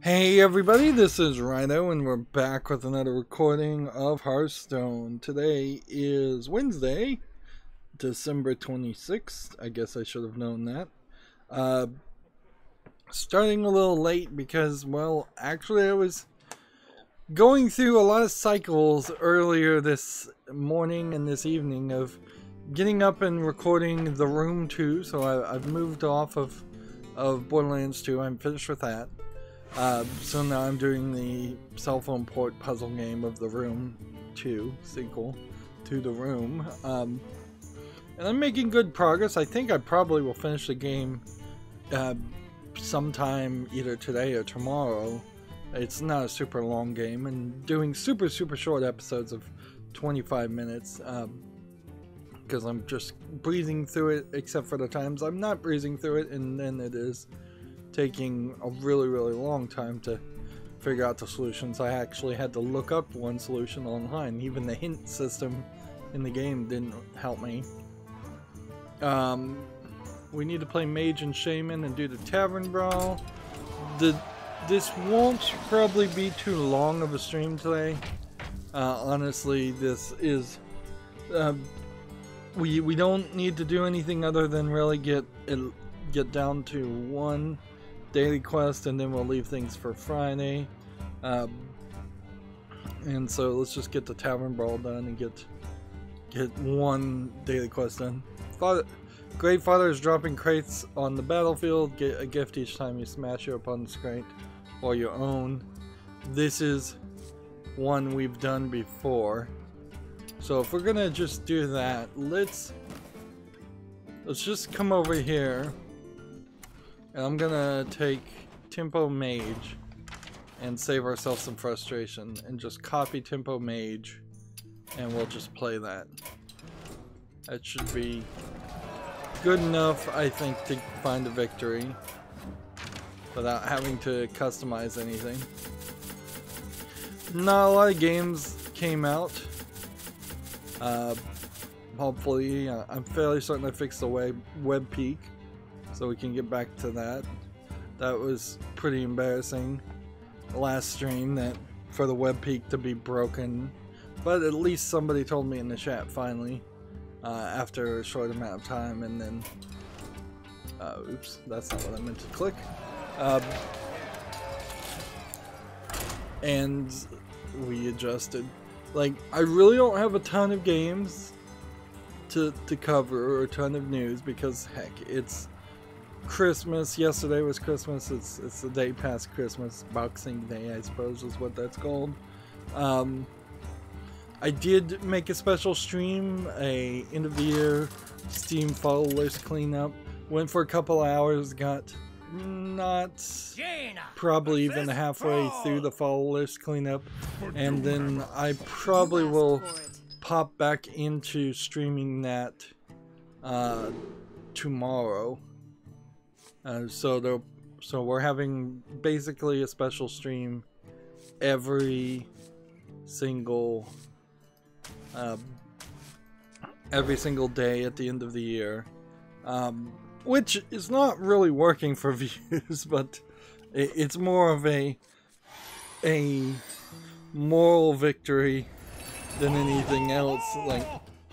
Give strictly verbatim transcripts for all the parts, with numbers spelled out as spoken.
Hey everybody, this is Rhino and we're back with another recording of Hearthstone. Today is Wednesday, December twenty-sixth. I guess I should have known that. Uh, starting a little late because, well, actually I was going through a lot of cycles earlier this morning and this evening of getting up and recording The Room two. So I, I've moved off of, of Borderlands two. I'm finished with that. Uh, so now I'm doing the cell phone port puzzle game of The Room two, sequel to The Room. Um, and I'm making good progress. I think I probably will finish the game uh, sometime either today or tomorrow. It's not a super long game, and doing super, super short episodes of twenty-five minutes. Um, because I'm just breezing through it, except for the times I'm not breezing through it, and then it is taking a really really long time to figure out the solutions. I actually had to look up one solution online. Even the hint system in the game didn't help me. Um, we need to play Mage and Shaman and do the Tavern Brawl. The, this won't probably be too long of a stream today. Uh, honestly, this is... Uh, we, we don't need to do anything other than really get, it, get down to one daily quest, and then we'll leave things for Friday. Um, and so let's just get the Tavern Brawl done and get get one daily quest done. Father, Great Father is dropping crates on the battlefield. Get a gift each time you smash your opponent's crate or your own. This is one we've done before. So if we're gonna just do that, let's let's just come over here. And I'm gonna take Tempo Mage and save ourselves some frustration and just copy Tempo Mage, and we'll just play that. That should be good enough, I think, to find a victory without having to customize anything. Not a lot of games came out. Uh, hopefully, uh, I'm fairly certain I fixed the web, web peak. So we can get back to that. That was pretty embarrassing last stream, that for the web peak to be broken. But at least somebody told me in the chat finally, uh, after a short amount of time, and then uh, oops, that's not what I meant to click. Uh, and we adjusted. Like, I really don't have a ton of games to to cover or a ton of news because heck, it's Christmas. Yesterday was Christmas. It's it's the day past Christmas. Boxing Day, I suppose, is what that's called. Um, I did make a special stream, a end of the year Steam follow list cleanup. Went for a couple hours. Got not probably even halfway through the follow list cleanup, and then I probably will pop back into streaming that uh, tomorrow. Uh, so the so we're having basically a special stream every single uh, every single day at the end of the year, um, which is not really working for views, but it, it's more of a a moral victory than anything else. Like,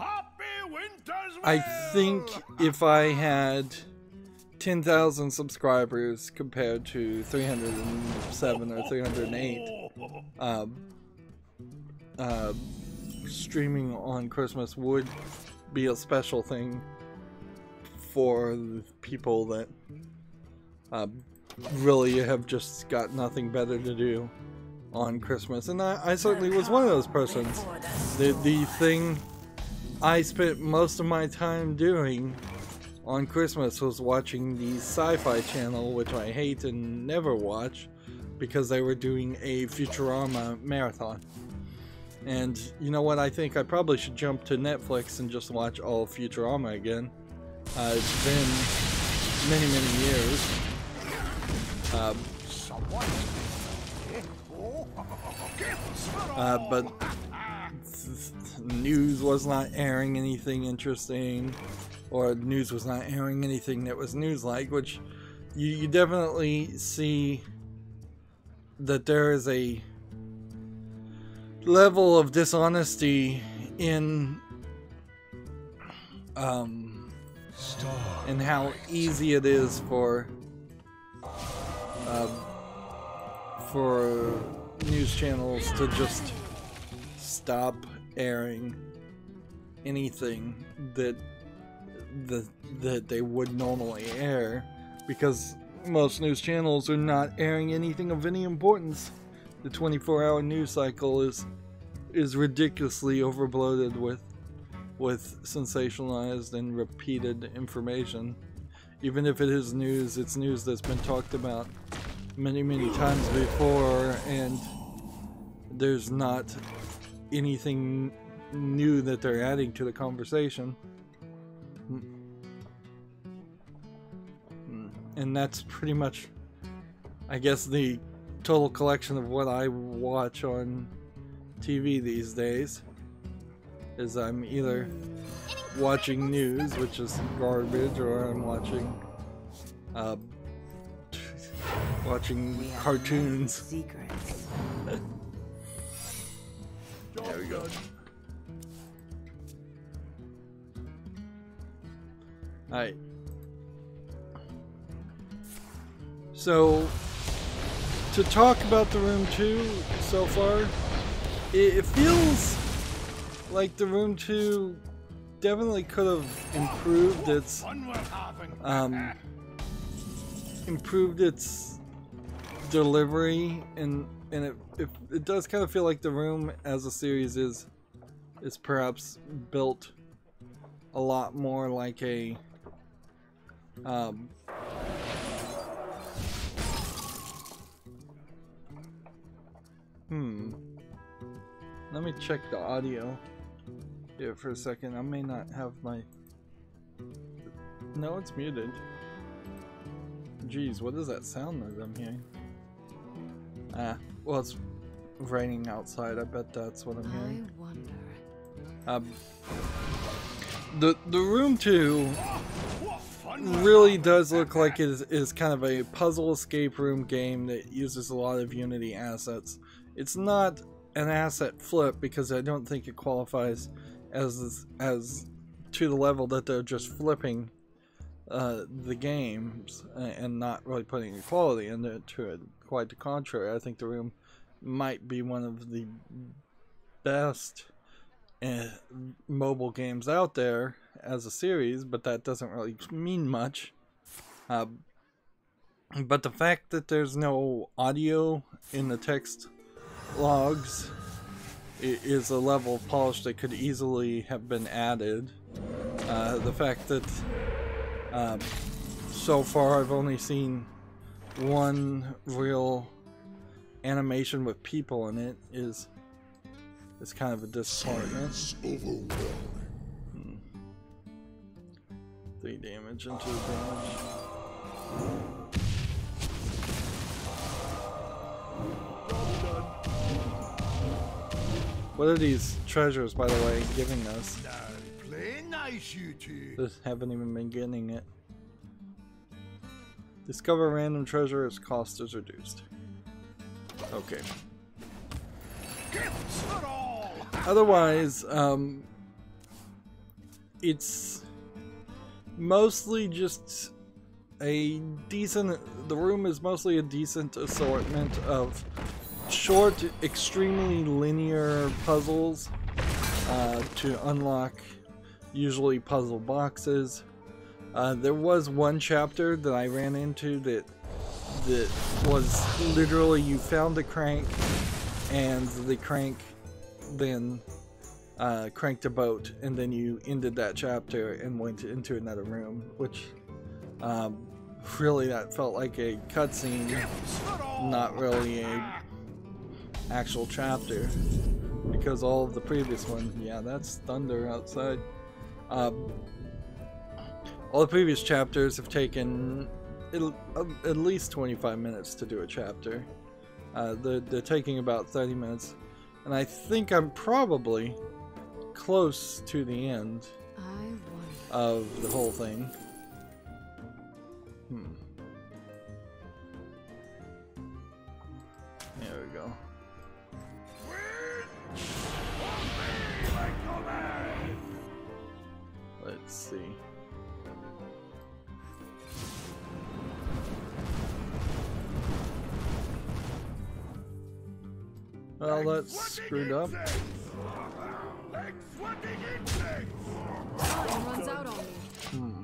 I think if I had ten thousand subscribers compared to three hundred seven or three hundred eight, uh, uh, streaming on Christmas would be a special thing for people that uh, really have just got nothing better to do on Christmas. And I, I certainly was one of those persons. The, the thing I spent most of my time doing on Christmas was watching the Sci-Fi Channel, which I hate and never watch, because they were doing a Futurama marathon. And you know what, I think I probably should jump to Netflix and just watch all of Futurama again. Uh, it's been many, many years. Uh, uh, but news was not airing anything interesting, or news was not airing anything that was news-like, which you, you definitely see that there is a level of dishonesty in um and how easy it is for um, for news channels to just stop airing anything that that that they would normally air, because most news channels are not airing anything of any importance. The twenty-four hour news cycle is is ridiculously overbloated with with sensationalized and repeated information. Even if it is news, it's news that's been talked about many many times before, and there's not anything new that they're adding to the conversation. And that's pretty much, I guess, the total collection of what I watch on T V these days. Is I'm either watching news, which is garbage, or I'm watching uh, watching cartoons. Secrets. There we go. Alright. So, to talk about The Room two so far, it, it feels like The Room two definitely could have improved its um, improved its delivery, and and it, it it does kind of feel like The Room as a series is is perhaps built a lot more like a um, Hmm. Let me check the audio here for a second. I may not have my... No, it's muted. Jeez, what is that sound that I'm hearing? Ah, well, it's raining outside. I bet that's what I'm hearing. I wonder. Um, the the Room two really does look like it is, is kind of a puzzle escape room game that uses a lot of Unity assets. It's not an asset flip, because I don't think it qualifies as as to the level that they're just flipping uh, the games and not really putting any quality into it. Quite the contrary, I think The Room might be one of the best uh, mobile games out there as a series, but that doesn't really mean much. Uh, but the fact that there's no audio in the text logs is a level of polish that could easily have been added. Uh, the fact that uh, so far I've only seen one real animation with people in it is is kind of a disappointment. Hmm. Three damage into the damage. What are these treasures, by the way, giving us? Play nice, you two. Just haven't even been getting it. Discover random treasure as cost is reduced. Okay. Gifts for all. Otherwise, um, it's mostly just a decent. The Room is mostly a decent assortment of short, extremely linear puzzles uh, to unlock, usually puzzle boxes. Uh, there was one chapter that I ran into that that was literally you found the crank, and the crank then uh, cranked a boat, and then you ended that chapter and went into another room, which um, really that felt like a cutscene, not really a actual chapter, because all of the previous one, yeah, that's thunder outside. Um, all the previous chapters have taken at, at least twenty-five minutes to do a chapter. Uh, they're, they're taking about thirty minutes, and I think I'm probably close to the end of the whole thing. Hmm. There we go. Let's see. Well, that's screwed up. Time runs out on me. Hmm.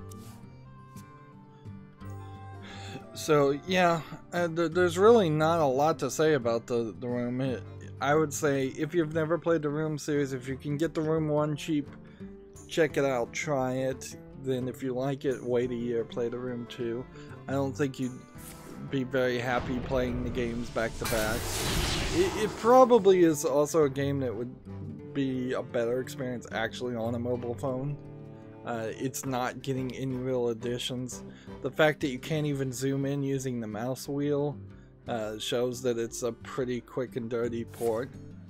So yeah, uh, th there's really not a lot to say about the the Room. It, I would say if you've never played the Room series, if you can get the Room one cheap, check it out, try it. Then if you like it, wait a year, play the Room two. I don't think you'd be very happy playing the games back to back. It, it probably is also a game that would be a better experience actually on a mobile phone. Uh, it's not getting any real additions. The fact that you can't even zoom in using the mouse wheel uh, shows that it's a pretty quick and dirty port.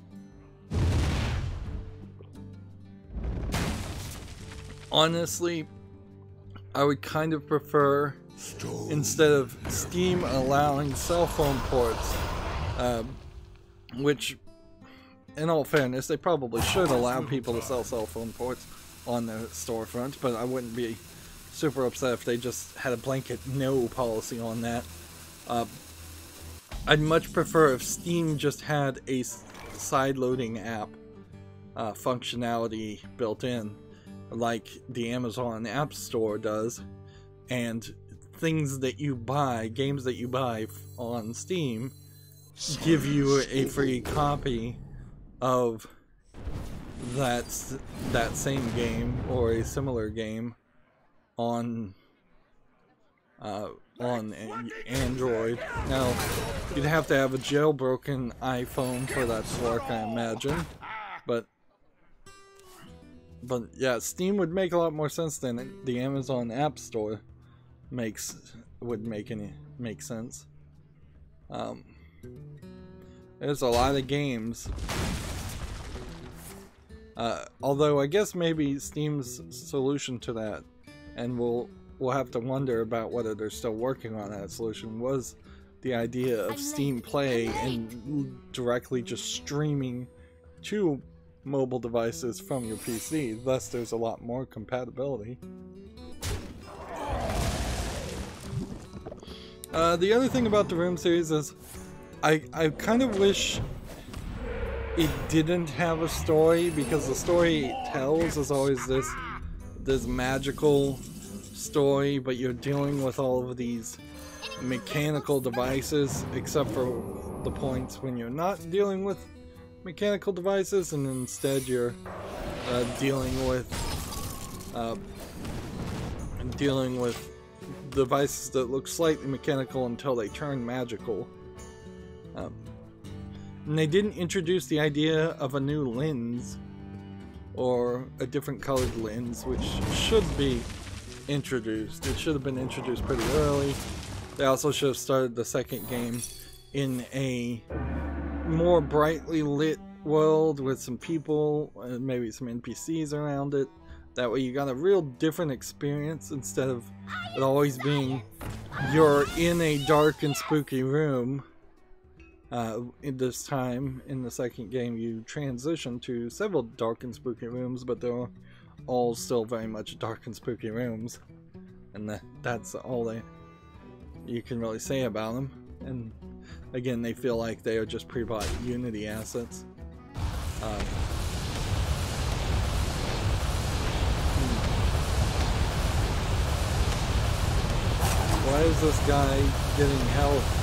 Honestly, I would kind of prefer, instead of Steam allowing cell phone ports, uh, which, in all fairness, they probably should allow people to sell cell phone ports on their storefront, but I wouldn't be super upset if they just had a blanket no policy on that. Uh, I'd much prefer if Steam just had a side-loading app uh, functionality built in, like the Amazon App Store does, and things that you buy, games that you buy on Steam, give you a free copy of that that same game or a similar game on uh, on Android. Now, you'd have to have a jailbroken iPhone for that to work, I imagine, but but yeah, Steam would make a lot more sense than the Amazon App Store makes would make any make sense. Um, there's a lot of games. Uh, although I guess maybe Steam's solution to that, and we'll we'll have to wonder about whether they're still working on that solution, was the idea of Steam Play and directly just streaming to mobile devices from your P C. Thus, there's a lot more compatibility. Uh, the other thing about the Room series is, I I kind of wish it didn't have a story, because the story it tells is always this this magical story, but you're dealing with all of these mechanical devices, except for the points when you're not dealing with mechanical devices, and instead you're uh, dealing with uh, dealing with devices that look slightly mechanical until they turn magical. Um, And they didn't introduce the idea of a new lens, or a different colored lens, which should be introduced. It should have been introduced pretty early. They also should have started the second game in a more brightly lit world with some people, and maybe some N P Cs around it. That way you got a real different experience, instead of it always being you're in a dark and spooky room. Uh, in this time, in the second game, you transition to several dark and spooky rooms, but they're all still very much dark and spooky rooms, and that, that's all they you can really say about them. And again, they feel like they are just pre-bought Unity assets. Uh, why is this guy getting health?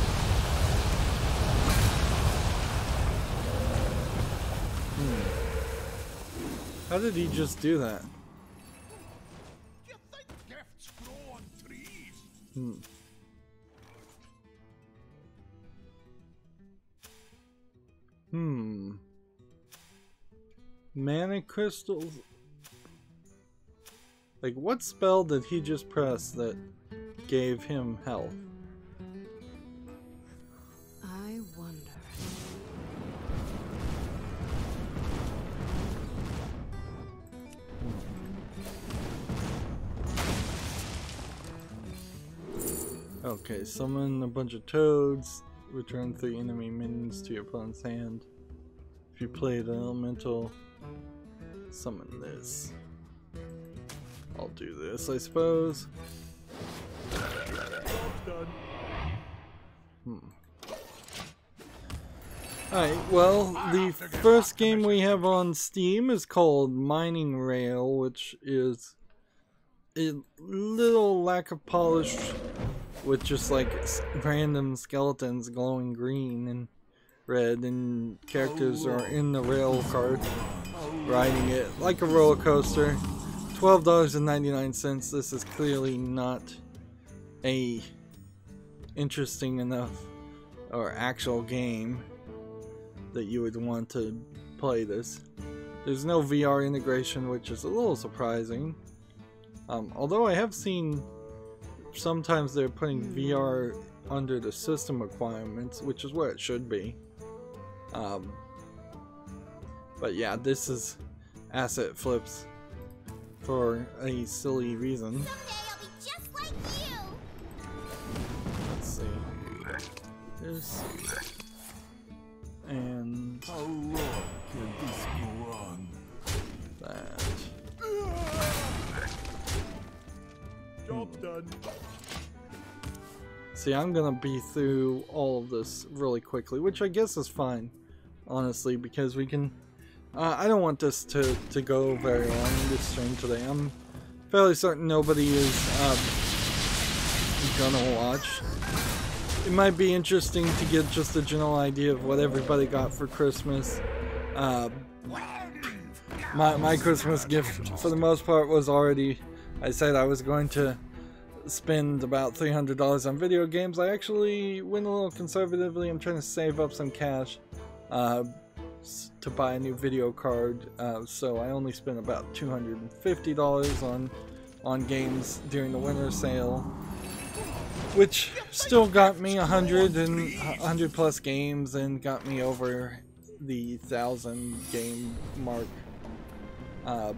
How did he just do that? You think gifts grow on trees? Hmm. Hmm. Mana crystals? Like, what spell did he just press that gave him health? I wonder. Okay, summon a bunch of toads. return three enemy minions to your opponent's hand. If you play the elemental, summon this. I'll do this, I suppose. Hmm. Alright, well, the first game we have on Steam is called Mining Rail, which is a little lack of polish with just like random skeletons glowing green and red, and characters are in the rail cart riding it like a roller coaster. twelve dollars and ninety-nine cents. This is clearly not a interesting enough or actual game that you would want to play this. There's no V R integration, which is a little surprising. Um, although I have seen sometimes they're putting V R under the system requirements, which is where it should be. Um, but yeah, this is asset flips for a silly reason. Someday I'll be just like you. Let's see. This. And How long can this go on? that. Job done. See, I'm gonna be through all of this really quickly, which I guess is fine, honestly, because we can. Uh, I don't want this to to go very long in this stream today. I'm fairly certain nobody is um, gonna watch. It might be interesting to get just a general idea of what everybody got for Christmas. Uh, my my Christmas gift, for the most part, was already. I said I was going to spend about three hundred dollars on video games. I actually went a little conservatively. I'm trying to save up some cash uh, to buy a new video card. Uh, so I only spent about two hundred fifty dollars on on games during the winter sale, which still got me a hundred and a hundred plus games and got me over the thousand game mark. Uh,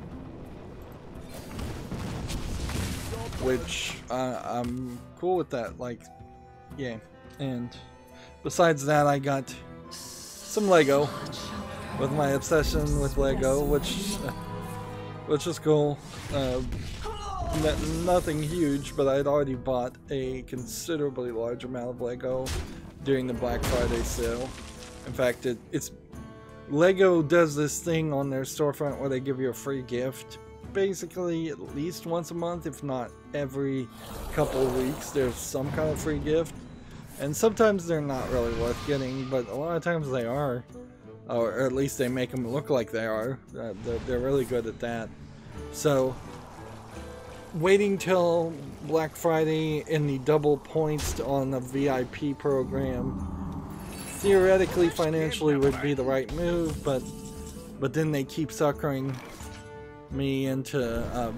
which uh, I'm cool with that. Like, yeah. And besides that, I got some Lego with my obsession with Lego, which uh, which is cool. Uh, Nothing huge, but I had already bought a considerably large amount of Lego during the Black Friday sale. In fact, it, it's Lego does this thing on their storefront where they give you a free gift basically at least once a month, if not every couple of weeks. There's some kind of free gift, and sometimes they're not really worth getting, but a lot of times they are, or at least they make them look like they are. Uh, they're, they're really good at that. So waiting till Black Friday and the double points on the V I P program theoretically financially would be the right move, but but then they keep suckering me into um,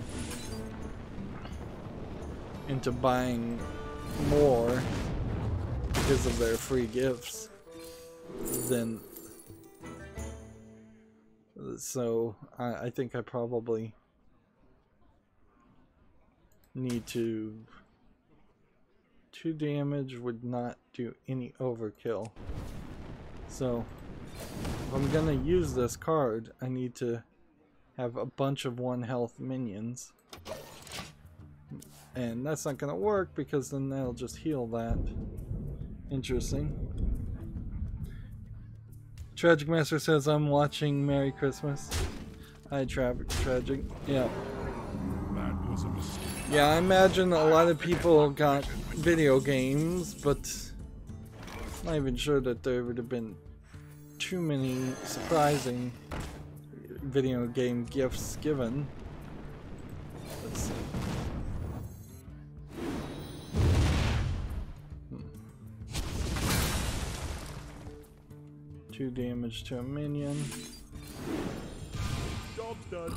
into buying more because of their free gifts. Then so I, I think I probably need to. Two damage would not do any overkill. So if I'm gonna use this card, I need to have a bunch of one health minions, and that's not gonna work because then that'll just heal that. Interesting. Tragic Master says I'm watching Merry Christmas. Hi, Tra Tragic. Yeah. That was a mistake. Yeah, I imagine a lot of people got video games, but I'm not even sure that there would have been too many surprising video game gifts given. Let's see. Hmm. Two damage to a minion. Job's done.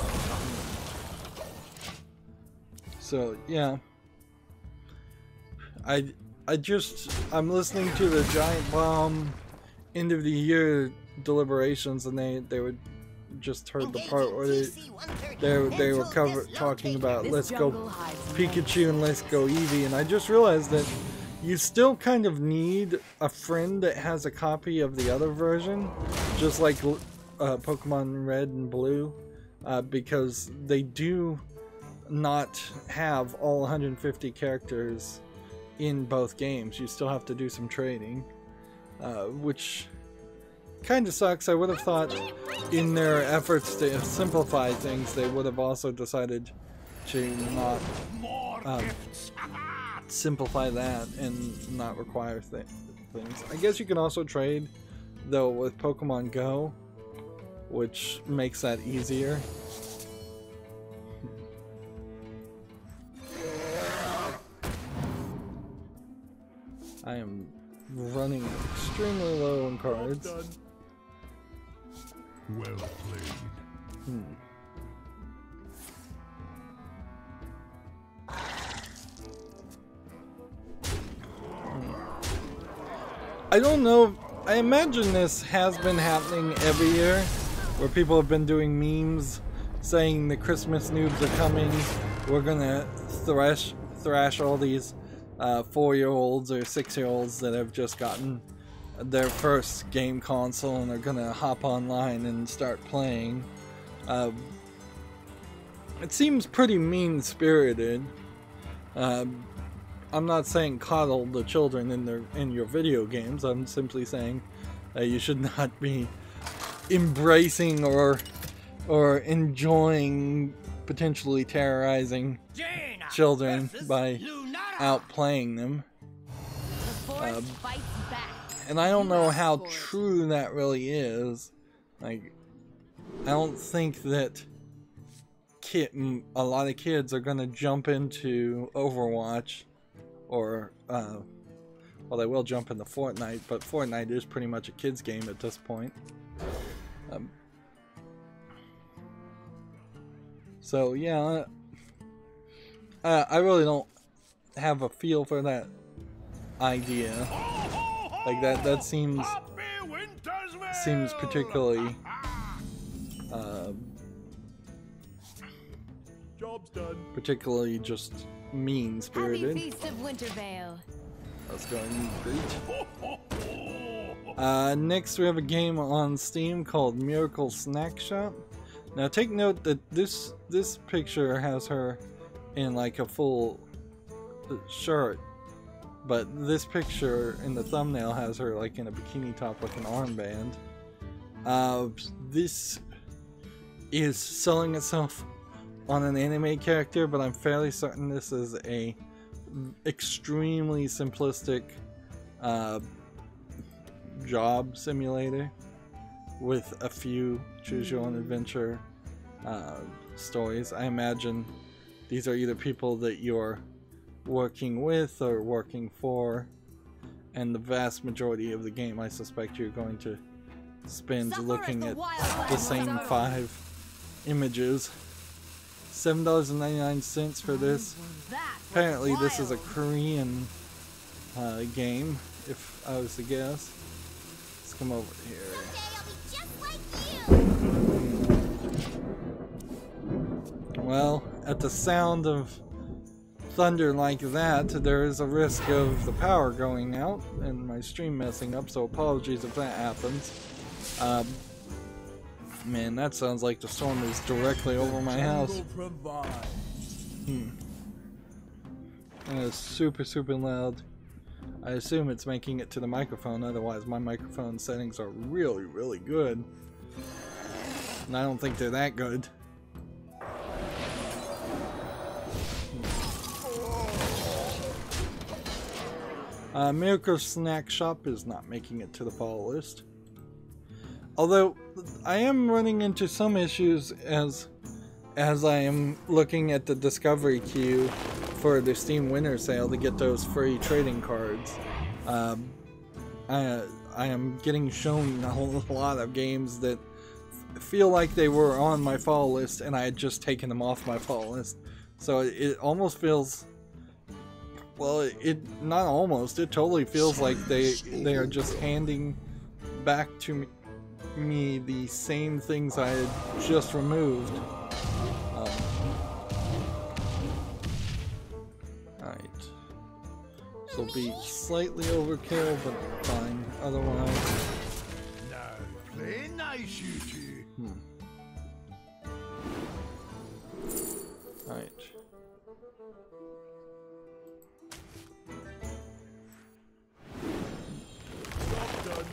So yeah, I I just I'm listening to the Giant Bomb end of the year deliberations, and they they would just heard the part where they they they were cover talking about Let's Go Pikachu and Let's Go Eevee, and I just realized that you still kind of need a friend that has a copy of the other version, just like uh, Pokemon Red and Blue, uh, because they do not have all one hundred fifty characters in both games. You still have to do some trading, uh, which kind of sucks. I would have thought in their efforts to simplify things, they would have also decided to not um, simplify that and not require th things. I guess you can also trade, though, with Pokemon Go, which makes that easier. I am running extremely low on cards. Well played. Hmm. I don't know. I imagine this has been happening every year, where people have been doing memes saying the Christmas noobs are coming. We're gonna thrash thrash all these uh, four-year-olds or six-year-olds that have just gotten their first game console and are gonna hop online and start playing. Uh, it seems pretty mean-spirited. Uh, I'm not saying coddle the children in their in your video games. I'm simply saying that you should not be embracing or or enjoying potentially terrorizing children by outplaying them. Uh, and I don't know how true that really is. Like, I don't think that kid, a lot of kids are gonna jump into Overwatch. Or, uh, well, they will jump into Fortnite, but Fortnite is pretty much a kid's game at this point. Um, so, yeah, uh, I really don't have a feel for that idea. Like, that, that seems, seems particularly, uh, Job's done. particularly just mean-spirited. Happy Feast of Wintervale. Let's go and greet. Uh, next we have a game on Steam called Miracle Snack Shop. Now take note that this this picture has her in like a full shirt, but this picture in the thumbnail has her like in a bikini top with an armband. Uh, this is selling itself on an anime character, but I'm fairly certain this is a extremely simplistic uh, job simulator with a few choose your own adventure uh, stories. I imagine these are either people that you're working with or working for, and the vast majority of the game I suspect you're going to spend looking at the same five images. seven dollars and ninety-nine cents for this. Apparently this is a Korean uh, game, if I was to guess. Let's come over here. Well, at the sound of thunder like that, there is a risk of the power going out and my stream messing up, so apologies if that happens. Um, Man, that sounds like the storm is directly over my house. Hmm. And it's super, super loud. I assume it's making it to the microphone, otherwise my microphone settings are really, really good. And I don't think they're that good. Uh, Miracle Snack Shop is not making it to the fall list. Although I am running into some issues as as I am looking at the discovery queue for the Steam Winter Sale to get those free trading cards. Um, I I am getting shown a whole lot of games that feel like they were on my fall list and I had just taken them off my fall list. So it, it almost feels, well, it, it not almost, it totally feels like they they are just handing back to me. me the same things I had just removed. Um, Alright. This will be slightly overkill, but fine. Otherwise, Now, play nice, you two. hmm. Alright. Job done.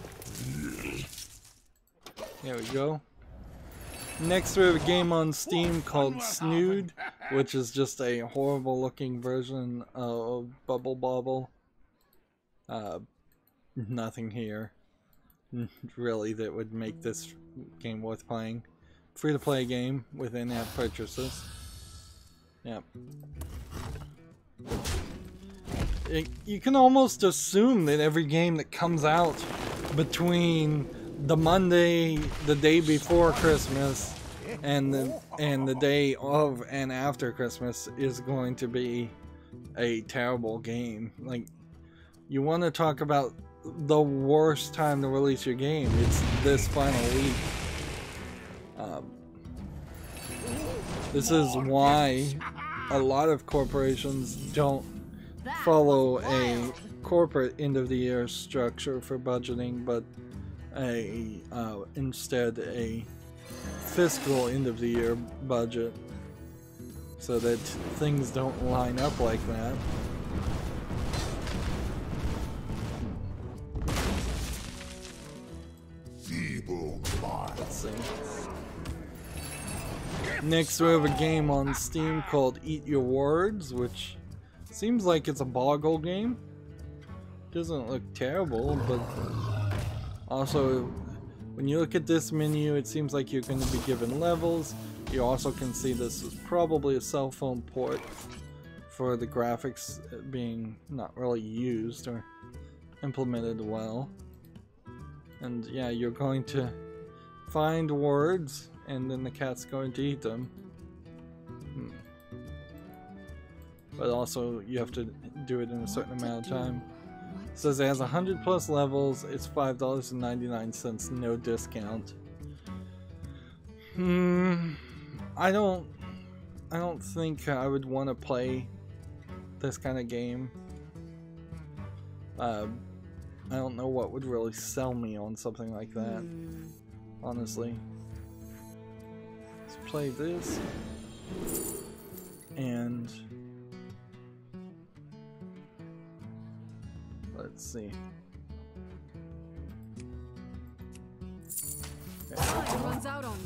There we go. Next we have a game on Steam called Snood, which is just a horrible looking version of Bubble Bobble. Uh, nothing here really that would make this game worth playing. Free to play game with in-app purchases. Yep. It, you can almost assume that every game that comes out between the Monday, the day before Christmas, and the and the day of and after Christmas is going to be a terrible game. Like, you want to talk about the worst time to release your game? It's this final week. Um, this is why a lot of corporations don't follow a corporate end of the year structure for budgeting, but a uh, instead a fiscal end of the year budget, so that things don't line up like that. Let's see. Next we have a game on Steam called Eat Your Words, which seems like it's a boggle game. Doesn't look terrible, but also when you look at this menu, it seems like you're going to be given levels. You also can see this is probably a cell phone port for the graphics being not really used or implemented well. And yeah, you're going to find words, and then the cat's going to eat them. Hmm. But also, you have to do it in a certain amount of time. It says it has one hundred plus levels. It's five dollars and ninety-nine cents, no discount. Hmm. I don't. I don't think I would want to play this kind of game. Uh, I don't know what would really sell me on something like that. Honestly. Let's play this. And let's see. Time runs out on me.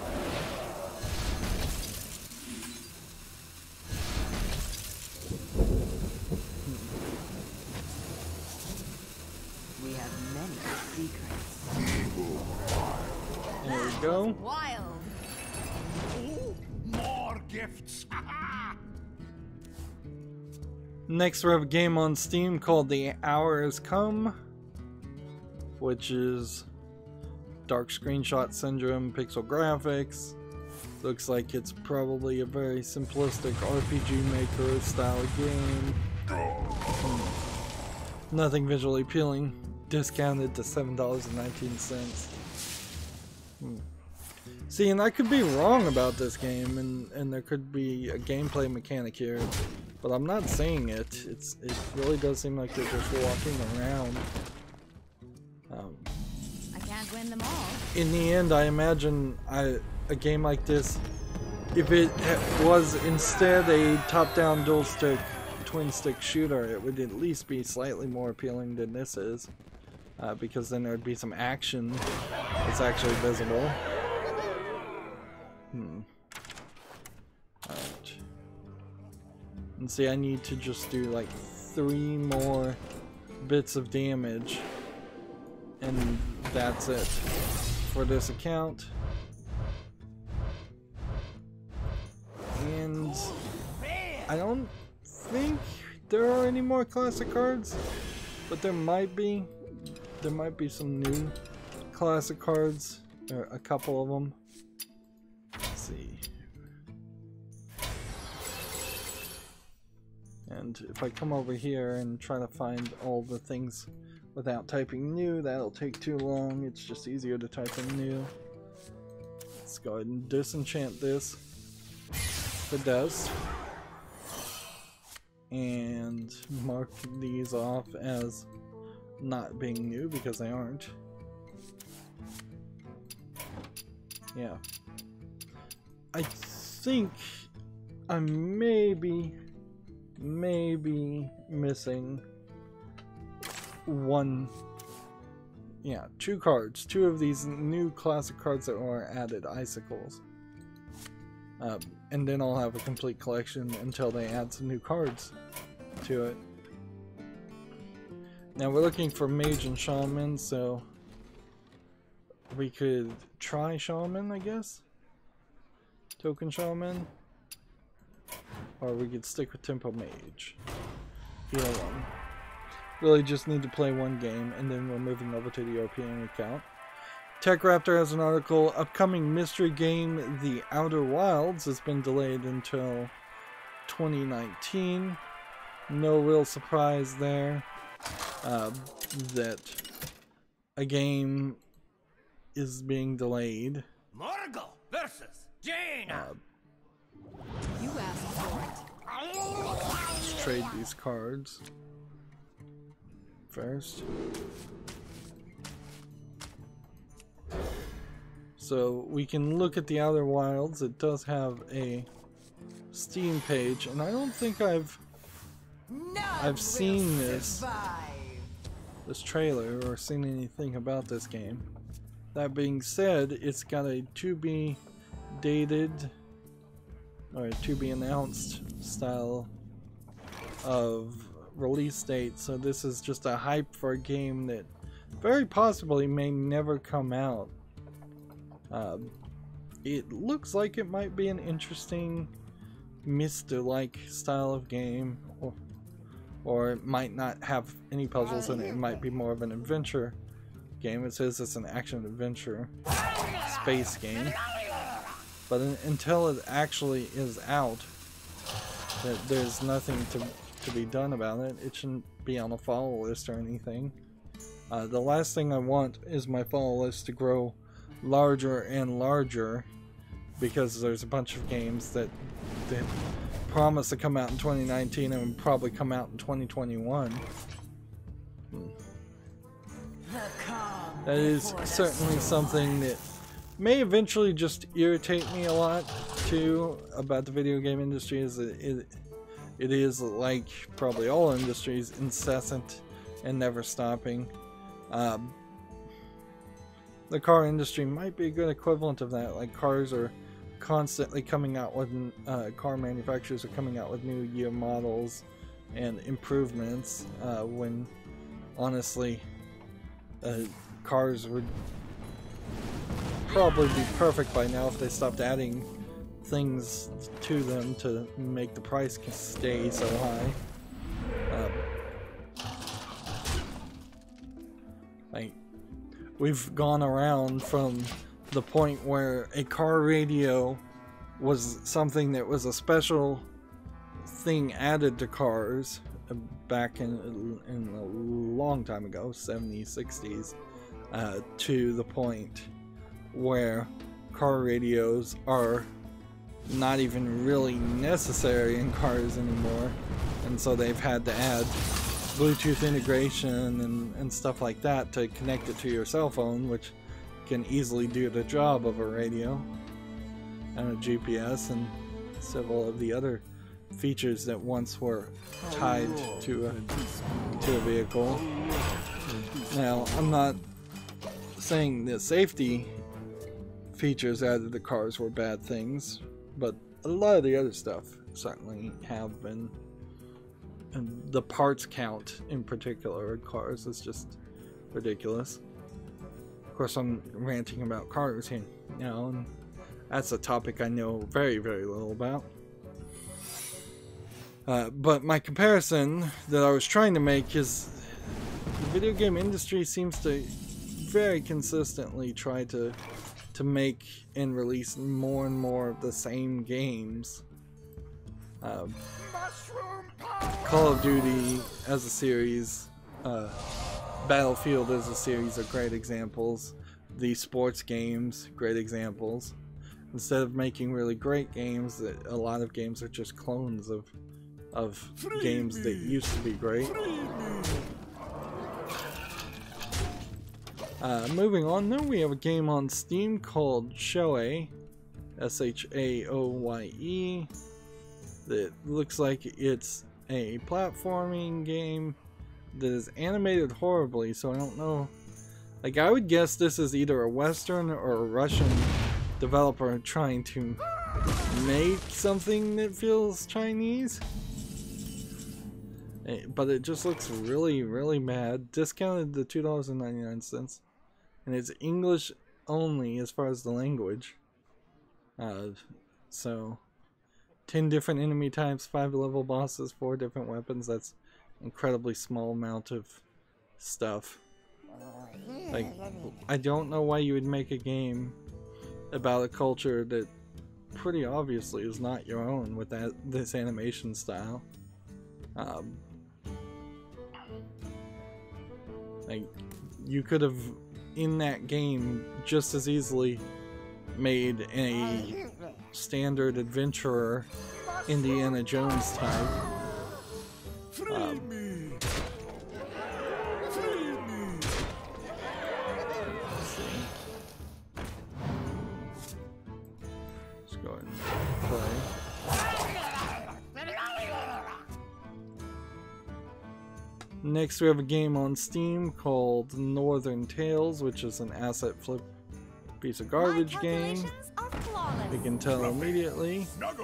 We have many secrets. There we go. Wild. More gifts. Next we have a game on Steam called The Hour Has Come, which is dark screenshot syndrome, pixel graphics. Looks like it's probably a very simplistic R P G Maker style game. Hmm. Nothing visually appealing. Discounted to seven dollars and nineteen cents. Hmm. See, and I could be wrong about this game, and, and there could be a gameplay mechanic here, but I'm not saying it. It's It really does seem like they're just walking around. Um, I can't win them all. in the end, I imagine I, a game like this, if it was instead a top-down dual-stick, twin-stick shooter, it would at least be slightly more appealing than this is, uh, because then there'd be some action that's actually visible. Hmm. Alright. And see, I need to just do like three more bits of damage, and that's it for this account. And I don't think there are any more classic cards, but there might be. There might be some new classic cards, or a couple of them. Let's see. And if I come over here and try to find all the things without typing new, that'll take too long. It's just easier to type in new. Let's go ahead and disenchant this. If it does. and mark these off as not being new because they aren't. Yeah. I think I'm maybe, maybe missing one, yeah, two cards. Two of these new classic cards that were added, Icicles. Um, and then I'll have a complete collection until they add some new cards to it. Now we're looking for Mage and Shaman, so we could try Shaman, I guess? Token Shaman? Or we could stick with Tempo Mage. Either one. Really just need to play one game, and then we're moving over to the European account. Tech Raptor has an article, upcoming mystery game The Outer Wilds has been delayed until twenty nineteen. No real surprise there uh, that a game is being delayed. Morgul versus Jaina. Uh, You asked for it. let's trade these cards first. So we can look at the Outer Wilds. It does have a Steam page, and I don't think I've I've seen this this trailer or seen anything about this game. That being said, it's got a to be dated or to be announced style of release date, so this is just a hype for a game that very possibly may never come out. Uh, it looks like it might be an interesting Myst-like style of game, or, or it might not have any puzzles in it. It might be more of an adventure game. It says it's an action adventure space game, but in, until it actually is out, that there's nothing to, to be done about it. It shouldn't be on a follow list or anything. Uh, the last thing I want is my follow list to grow larger and larger because there's a bunch of games that, that promise to come out in twenty nineteen and will probably come out in twenty twenty-one. Hmm. That is certainly something that may eventually just irritate me a lot too about the video game industry. Is it, it, it is, like probably all industries, incessant and never stopping. Um, the car industry might be a good equivalent of that. Like, cars are constantly coming out with, uh, car manufacturers are coming out with new year models and improvements, uh, when honestly uh, cars would probably be perfect by now if they stopped adding things to them to make the price stay so high. Um, like, we've gone around from the point where a car radio was something that was a special thing added to cars back in, in a long time ago, seventies, sixties, uh, to the point where car radios are not even really necessary in cars anymore, and so they've had to add Bluetooth integration and, and stuff like that to connect it to your cell phone, which can easily do the job of a radio, and a G P S and several of the other features that once were tied to a, to a vehicle. Now, I'm not saying that safety features added to cars were bad things, but a lot of the other stuff certainly have been. And the parts count in particular in cars is just ridiculous. Of course, I'm ranting about cars here now, and that's a topic I know very, very little about. Uh, but my comparison that I was trying to make is the video game industry seems to very consistently try to to make and release more and more of the same games. Uh, Call of Duty as a series, uh, Battlefield as a series are great examples. The sports games, great examples. Instead of making really great games, a lot of games are just clones of of games that used to be great. Uh, moving on, then we have a game on Steam called Shoei, S H A O Y E, that looks like it's a platforming game that is animated horribly, so I don't know. Like, I would guess this is either a Western or a Russian developer trying to make something that feels Chinese. But it just looks really, really bad. Discounted to two dollars and ninety-nine cents. And it's English only as far as the language. Uh, so, ten different enemy types, five level bosses, four different weapons. That's incredibly small amount of stuff. Like, I don't know why you would make a game about a culture that pretty obviously is not your own with that this animation style. Um, like, you could have in that game just as easily made a standard adventurer Indiana Jones type. Um, let's see. Let's go ahead and play. Next we have a game on Steam called Northern Tales, which is an asset flip piece of garbage game. You can tell immediately.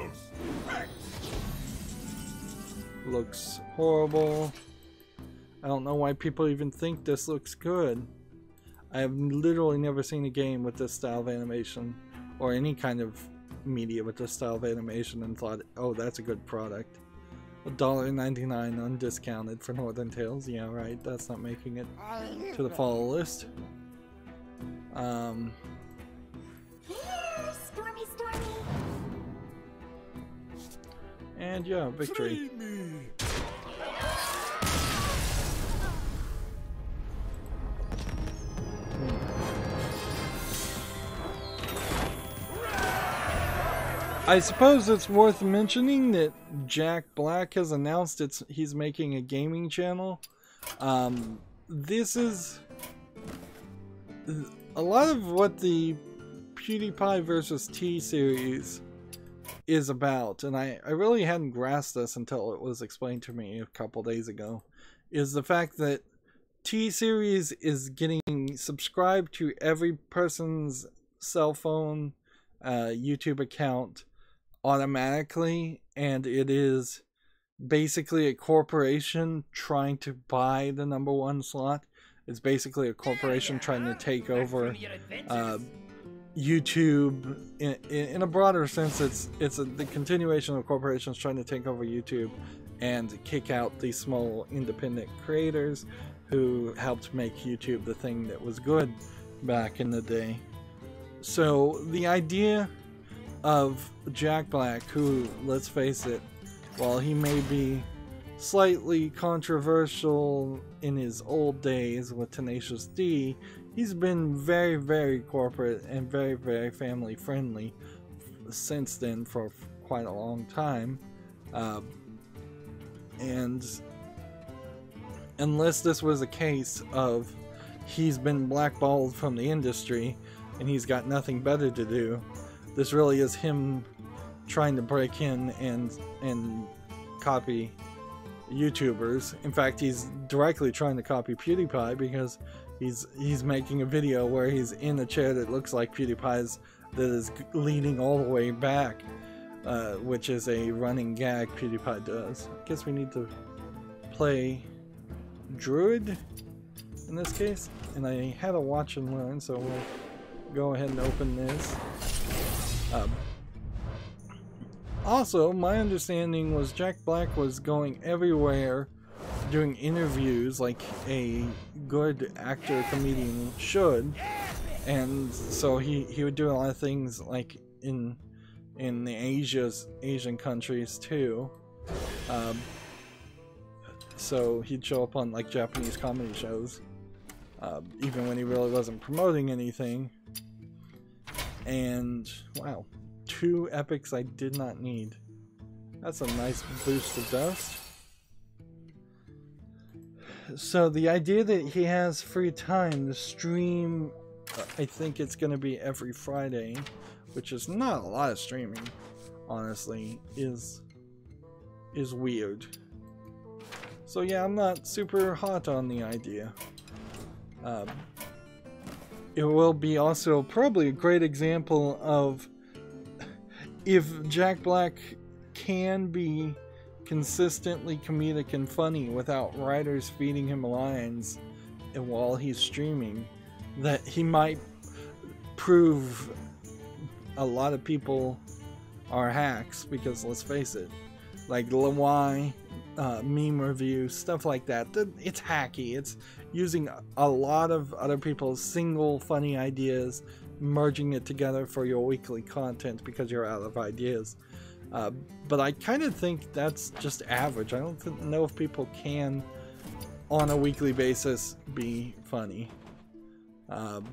Looks horrible. I don't know why people even think this looks good. I have literally never seen a game with this style of animation, or any kind of media with this style of animation, and thought, oh, that's a good product. a dollar ninety-nine undiscounted for Northern Tales. Yeah, right, that's not making it to the follow list. Um... Stormy, stormy. And yeah, victory. I suppose it's worth mentioning that Jack Black has announced it's he's making a gaming channel. Um, this is a lot of what the PewDiePie versus T series is about, and I, I really hadn't grasped this until it was explained to me a couple days ago, is the fact that T series is getting subscribed to every person's cell phone uh, YouTube account automatically, and it is basically a corporation trying to buy the number one slot. It's basically a corporation trying to take over uh, YouTube. In, in a broader sense, it's it's a, the continuation of corporations trying to take over YouTube and kick out these small independent creators who helped make YouTube the thing that was good back in the day. So the idea of Jack Black, who, let's face it, while he may be slightly controversial in his old days with Tenacious D, he's been very, very corporate and very, very family friendly since then for quite a long time. Uh, and unless this was a case of he's been blackballed from the industry and he's got nothing better to do, this really is him trying to break in and and copy YouTubers. In fact, he's directly trying to copy PewDiePie, because he's he's making a video where he's in a chair that looks like PewDiePie's, that is leaning all the way back, uh, which is a running gag PewDiePie does. I guess we need to play Druid in this case, and I had a watch and learn, so we'll go ahead and open this. Um, also, my understanding was Jack Black was going everywhere doing interviews like a good actor comedian should, and so he, he would do a lot of things like in in the Asia's Asian countries too. Um, so he'd show up on like Japanese comedy shows, uh, even when he really wasn't promoting anything. And wow, two epics I did not need. That's a nice boost of dust. So the idea that he has free time to stream, I think it's going to be every Friday, which is not a lot of streaming, honestly, is is weird. So yeah, I'm not super hot on the idea. Um, it will be also probably a great example of if Jack Black can be consistently comedic and funny without writers feeding him lines and while he's streaming, that he might prove a lot of people are hacks, because let's face it, like Lawai, uh, meme review, stuff like that, it's hacky. It's using a lot of other people's single funny ideas, merging it together for your weekly content because you're out of ideas. Uh, but I kind of think that's just average. I don't th know if people can, on a weekly basis, be funny. Um,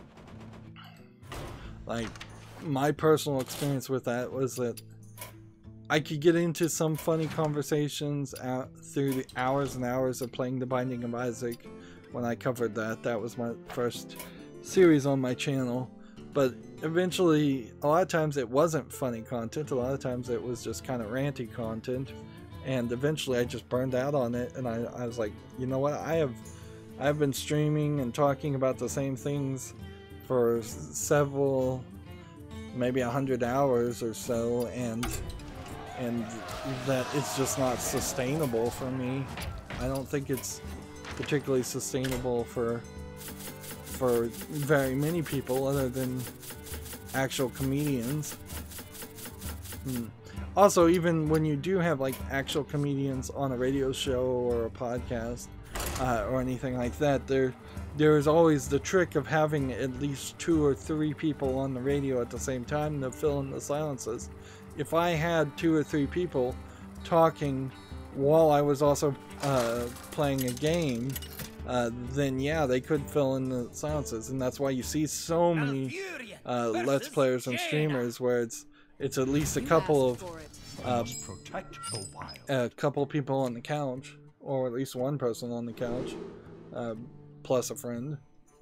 like, my personal experience with that was that I could get into some funny conversations out through the hours and hours of playing The Binding of Isaac when I covered that. That was my first series on my channel. But eventually, a lot of times it wasn't funny content. A lot of times it was just kind of ranty content. And eventually I just burned out on it. And I, I was like, you know what? I have I've been streaming and talking about the same things for several, maybe a hundred hours or so. And, and that it's just not sustainable for me. I don't think it's particularly sustainable for... for very many people other than actual comedians. Hmm. Also, even when you do have like actual comedians on a radio show or a podcast uh, or anything like that, there there is always the trick of having at least two or three people on the radio at the same time to fill in the silences. If I had two or three people talking while I was also uh, playing a game, Uh, then yeah, they could fill in the silences, and that's why you see so many uh, Let's Players and streamers where it's it's at least a couple of uh, a couple of people on the couch, or at least one person on the couch, uh, plus a friend.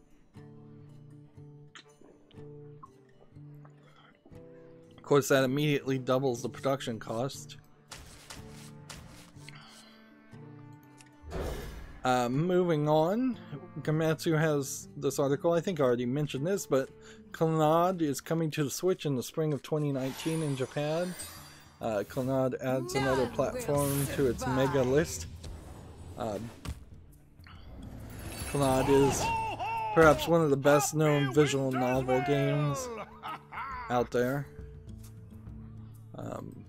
Of course, that immediately doubles the production cost. Uh, moving on, Gamatsu has this article. I think I already mentioned this, but Clannad is coming to the Switch in the spring of twenty nineteen in Japan. Uh, Clannad adds None another platform to its mega list. Uh, Clannad is perhaps one of the best known visual novel games out there. Um,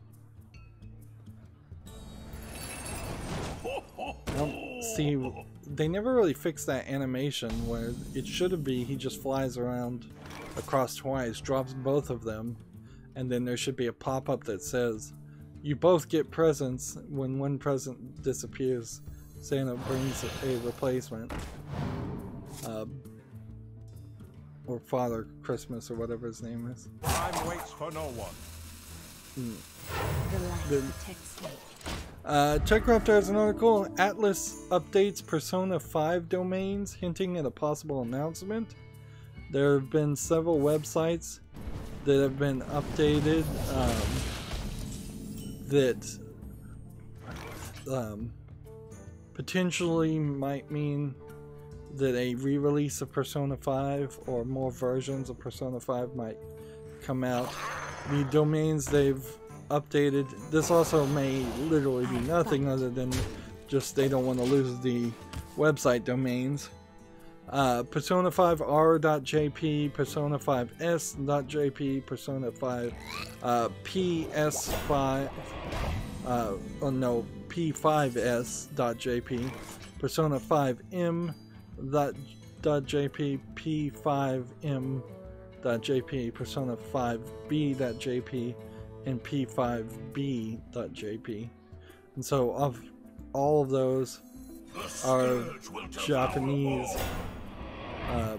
well, see, they never really fixed that animation where it should be he just flies around across twice, drops both of them, and then there should be a pop-up that says, you both get presents. When one present disappears, Santa brings a replacement. Uh, or Father Christmas, or whatever his name is. Time waits for no one. Hmm. The The, Uh, TechCraft has an article. Atlas updates Persona five domains, hinting at a possible announcement. There have been several websites that have been updated um, that um, potentially might mean that a re-release of Persona five or more versions of Persona five might come out. The domains they've updated, this also may literally be nothing other than just they don't want to lose the website domains. Uh, Persona five R dot J P, Persona five S dot J P, Persona five uh, P S five, uh, oh no, P five S dot J P, Persona five M dot J P, P five M dot J P, Persona five B dot J P, and P five B dot J P. And so of all of those are Japanese uh,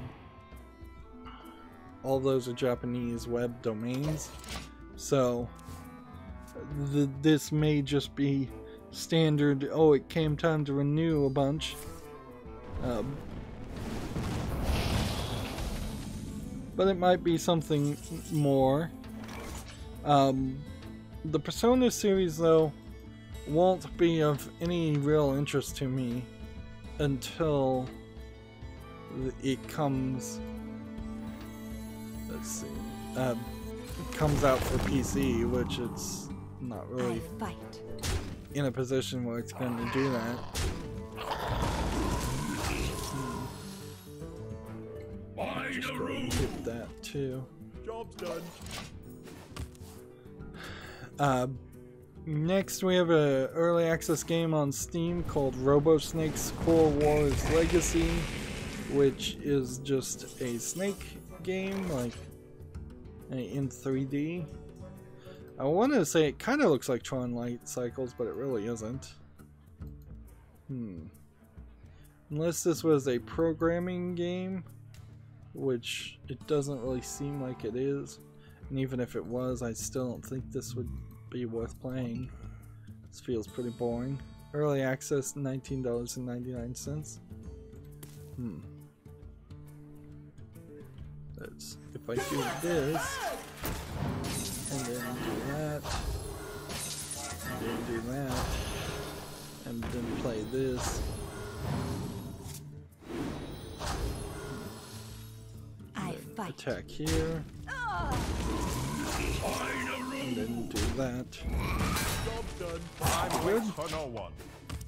all of those are Japanese web domains. So th this may just be standard. Oh, it came time to renew a bunch. Um, but it might be something more. Um, the Persona series, though, won't be of any real interest to me until it comes. Let's see. Uh, it comes out for P C, which it's not really I fight. in a position where it's going to do that. Hmm. Just go ahead and hit that too. Job's done. Uh, next, we have a early access game on Steam called RoboSnake's Core Wars Legacy, which is just a snake game, like in three D. I want to say it kind of looks like Tron Light Cycles, but it really isn't. Hmm. Unless this was a programming game, which it doesn't really seem like it is. And even if it was, I still don't think this would be worth playing. This feels pretty boring. Early access, nineteen dollars and ninety-nine cents. Hmm. Let's, if I do this, and then do that, and then do that, and then play this. I fight. Attack here. And then do that. Job's done. Time Good. waits for no one.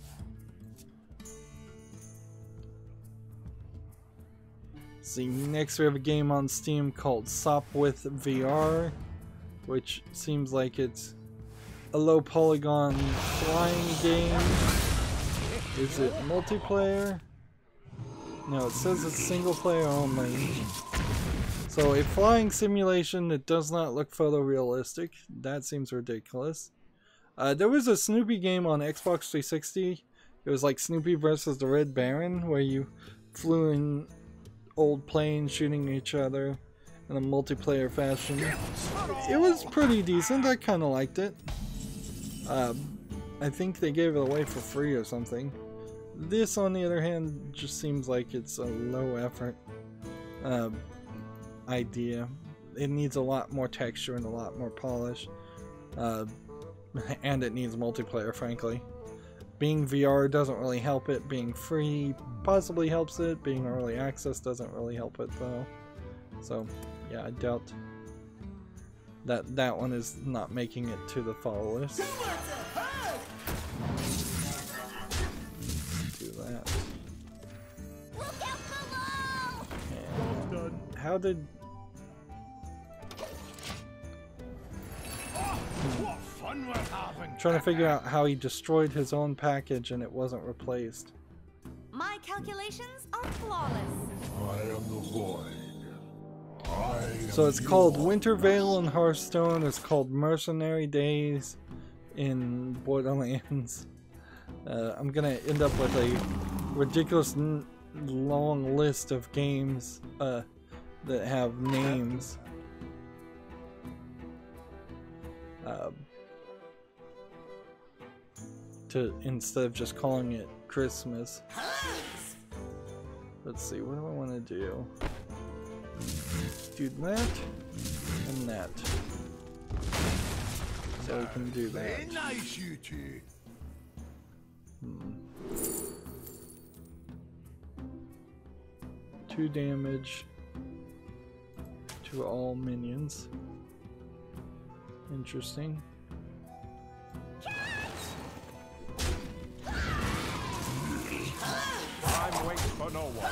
See, next we have a game on Steam called Sopwith V R, which seems like it's a low polygon flying game. Is it multiplayer? No, it says it's single player only. So a flying simulation that does not look photorealistic. That seems ridiculous. Uh, there was a Snoopy game on Xbox three sixty. It was like Snoopy versus the Red Baron, where you flew in old planes shooting each other in a multiplayer fashion. It was pretty decent. I kind of liked it. Um, I think they gave it away for free or something. This, on the other hand, just seems like it's a low effort uh, idea. It needs a lot more texture and a lot more polish. Uh, and it needs multiplayer, frankly. Being V R doesn't really help it. Being free possibly helps it. Being early access doesn't really help it, though. So, yeah, I doubt that that one is not making it to the fall list. Do that. Look out below! Job's done. How did... What fun we're having! Trying to figure out how he destroyed his own package and it wasn't replaced. My calculations are flawless. I am the void. I am So it's called Winter Veil in Hearthstone. It's called Mercenary Days in Borderlands. Uh, I'm gonna end up with a ridiculous n long list of games uh, that have names. Uh, to instead of just calling it Christmas. Let's see, what do I want to do? Do that and that. So we can do that. Very nice, you two. Hmm. Two damage to all minions. Interesting. Time waits for no one.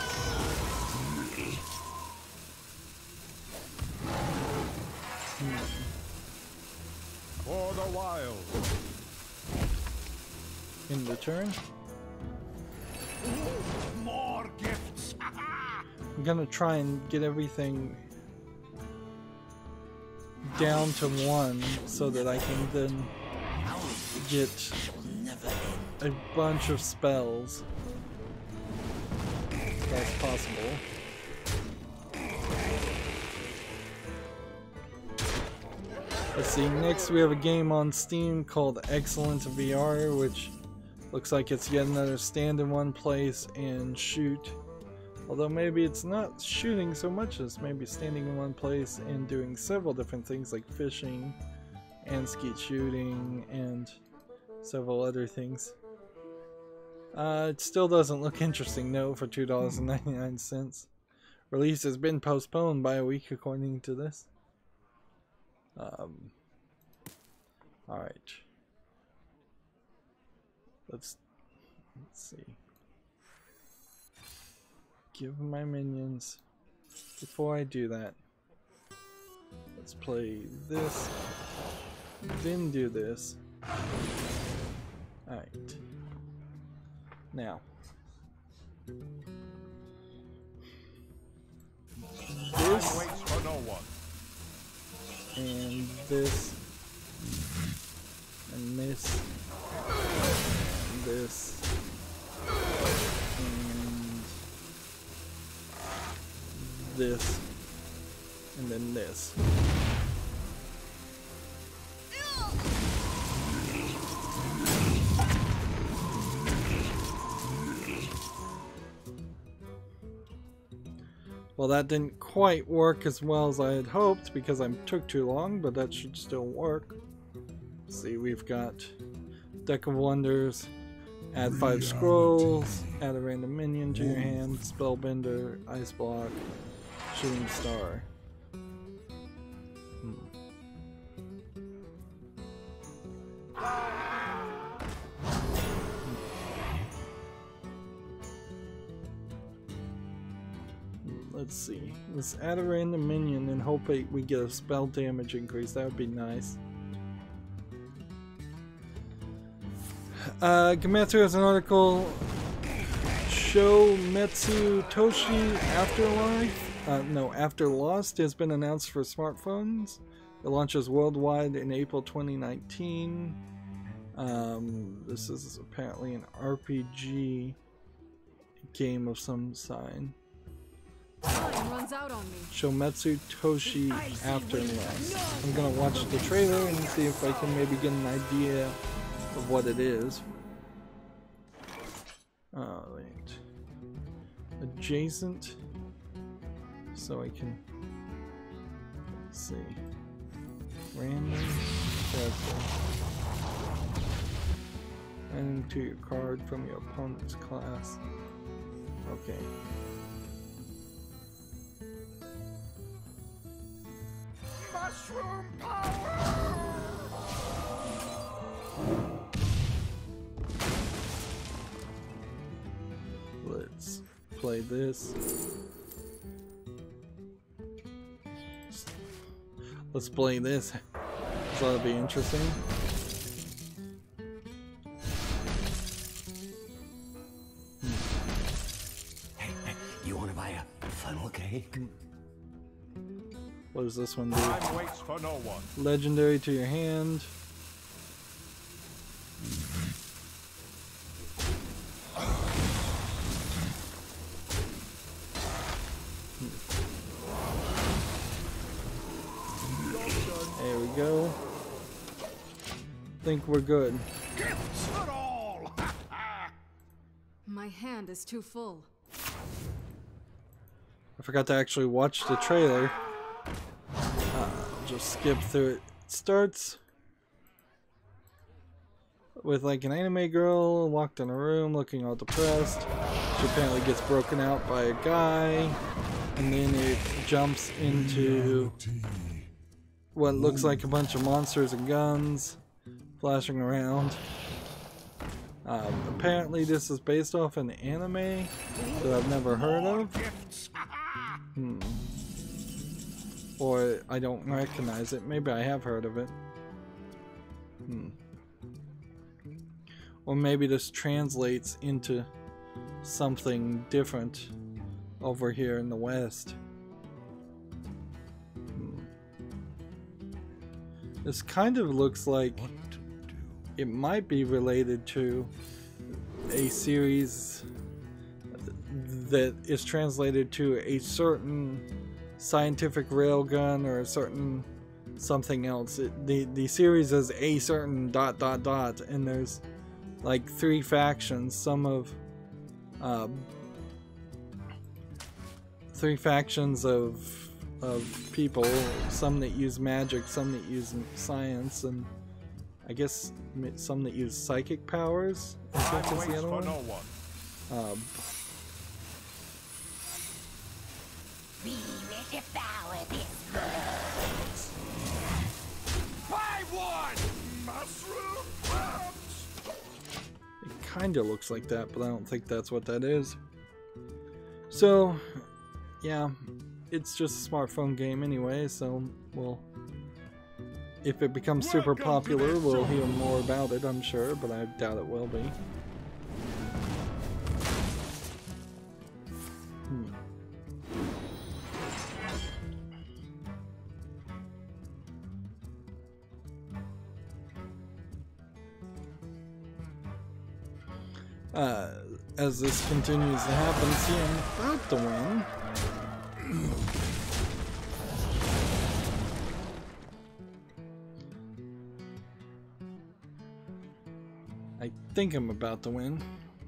For the wild. In return, More gifts. I'm gonna try and get everything down to one so that I can then get a bunch of spells. If that's possible. Let's see, next we have a game on Steam called Excellent V R, which looks like it's yet another stand in one place and shoot. Although maybe it's not shooting so much as maybe standing in one place and doing several different things like fishing and skeet shooting and several other things. Uh, it still doesn't look interesting, no, for two dollars and ninety-nine cents. Release has been postponed by a week according to this. Um, Alright. Let's, let's see. Give my minions. Before I do that, let's play this, then do this. Alright. Now. This Waits for no one. and this and this and this and this and then this. Well, that didn't quite work as well as I had hoped because I took too long, but that should still work. See, we've got Deck of Wonders, add five scrolls, add a random minion to your hand, Spellbender, Ice Block, Shooting Star. Hmm. Let's see. Let's add a random minion and hope we get a spell damage increase. That would be nice. Uh, Gematsu has an article. Shometsu Toshi Afterlife. Uh, no, After Lost has been announced for smartphones. It launches worldwide in April twenty nineteen. Um, this is apparently an R P G game of some sign. Time runs out on me. Shometsu Toshi Afterlife. I'm gonna watch the trailer and see if I can maybe get an idea of what it is. Oh, wait. Adjacent. So I can see. Random character. Adding to your card from your opponent's class. Okay. Mushroom power! Let's play this. Let's play this. So that'll be interesting. Hey, hey, you want to buy a funnel cake? What does this one do? Time waits for no one. Legendary to your hand. There we go. Think we're good. Gifts for all! My hand is too full. I forgot to actually watch the trailer. Uh, just skip through it. It starts with like an anime girl locked in a room looking all depressed. She apparently gets broken out by a guy, and then it jumps into what looks like a bunch of monsters and guns flashing around. Um, apparently this is based off an anime that I've never heard of. Gifts! Hmm. Or I don't recognize it. Maybe I have heard of it. Hmm. Or maybe this translates into something different over here in the West. Hmm. This kind of looks like it might be related to a series that is translated to a certain scientific railgun or a certain something else. It, the the series is a certain dot dot dot, and there's like three factions. Some of uh, three factions of of people. Some that use magic, some that use science, and I guess some that use psychic powers. I think Time is the waits other for one. no one. Um, We will devour this world. Five one! Mushroom punch! It kind of looks like that, but I don't think that's what that is. So, yeah, it's just a smartphone game anyway, so we'll... If it becomes super Welcome to popular, the we'll show. hear more about it, I'm sure, but I doubt it will be. Hmm. Uh, as this continues to happen, see, I'm about to win. I think I'm about to win.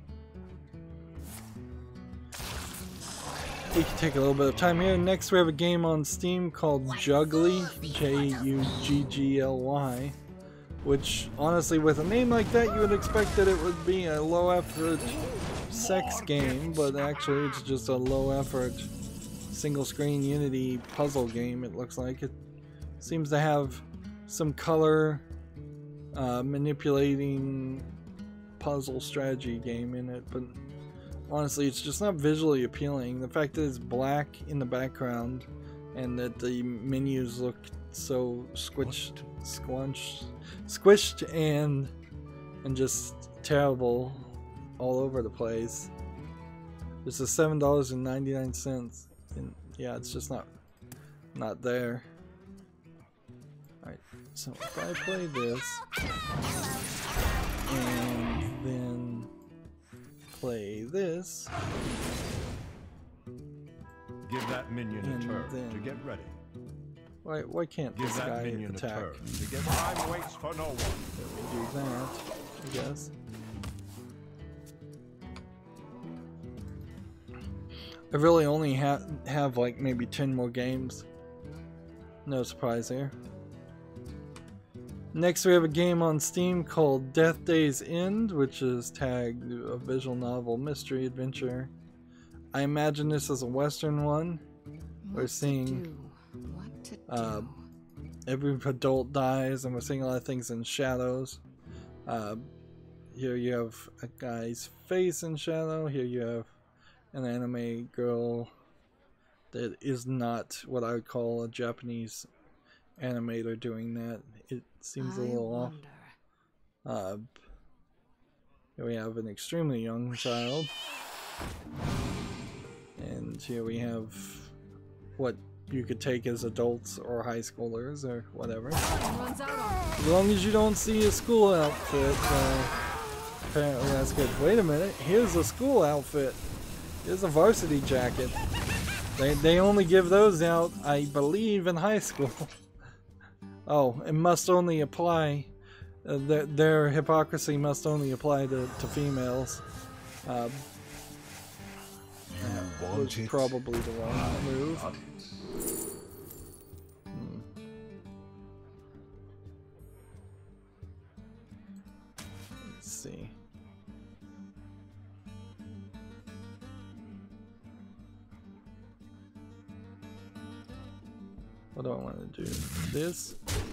We can take a little bit of time here. Next, we have a game on Steam called Juggly, J U G G L Y. Which, honestly, with a name like that, you would expect that it would be a low-effort sex game, but actually it's just a low-effort single-screen Unity puzzle game, it looks like. It seems to have some color uh, manipulating puzzle strategy game in it, but honestly, it's just not visually appealing. The fact that it's black in the background and that the menus look so squished, squunched, squished and and just terrible all over the place. This is seven dollars and ninety-nine cents, and yeah, it's just not not there. All right, so if I play this and then play this, Give that minion And a turn then- to get ready. why why can't Give this that guy minion a attack? turn to get time waits for no one. Let me do that, I guess. I really only ha have like maybe ten more games. No surprise here. Next we have a game on Steam called Death Day's End, which is tagged a visual novel mystery adventure. I imagine this is a Western one. We're What to seeing do? What to do? uh, every adult dies, and we're seeing a lot of things in shadows. Uh, here you have a guy's face in shadow. Here you have an anime girl that is not what I would call a Japanese animator doing that. It seems a I little off. wonder. Uh, here we have an extremely young child. And here we have what you could take as adults or high schoolers or whatever. Runs out on As long as you don't see a school outfit, uh, apparently that's good. Wait a minute, here's a school outfit. Here's a varsity jacket. They, they only give those out, I believe, in high school. Oh, it must only apply, uh, their, their hypocrisy must only apply to, to females. Um, that was want it? probably the wrong move. Not Hmm. Let's see. What do I want to do? This.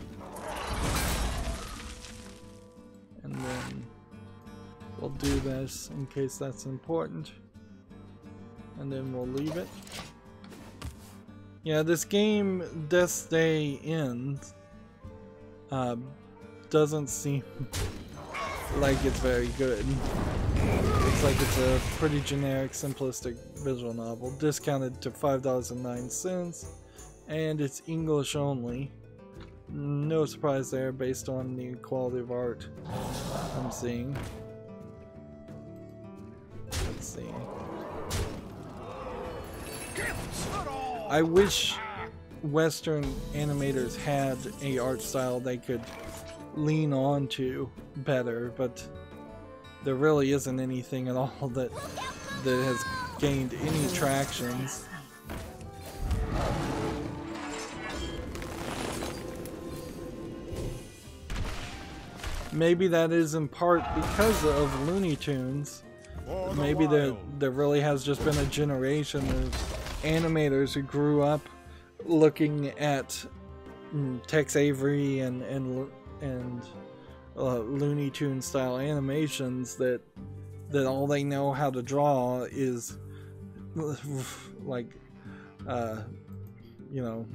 And then we'll do this in case that's important. And then we'll leave it. Yeah, this game, Death's Day End, uh, doesn't seem like it's very good. Looks like it's a pretty generic, simplistic visual novel, discounted to five dollars and nine cents, and it's English only. No surprise there based on the quality of art I'm seeing. Let's see. I wish Western animators had a art style they could lean on to better, but there really isn't anything at all that that has gained any tractions. Maybe that is in part because of Looney Tunes. Maybe there there really has just been a generation of animators who grew up looking at mm, Tex Avery and and and uh, Looney Tune style animations that that all they know how to draw is like uh, you know,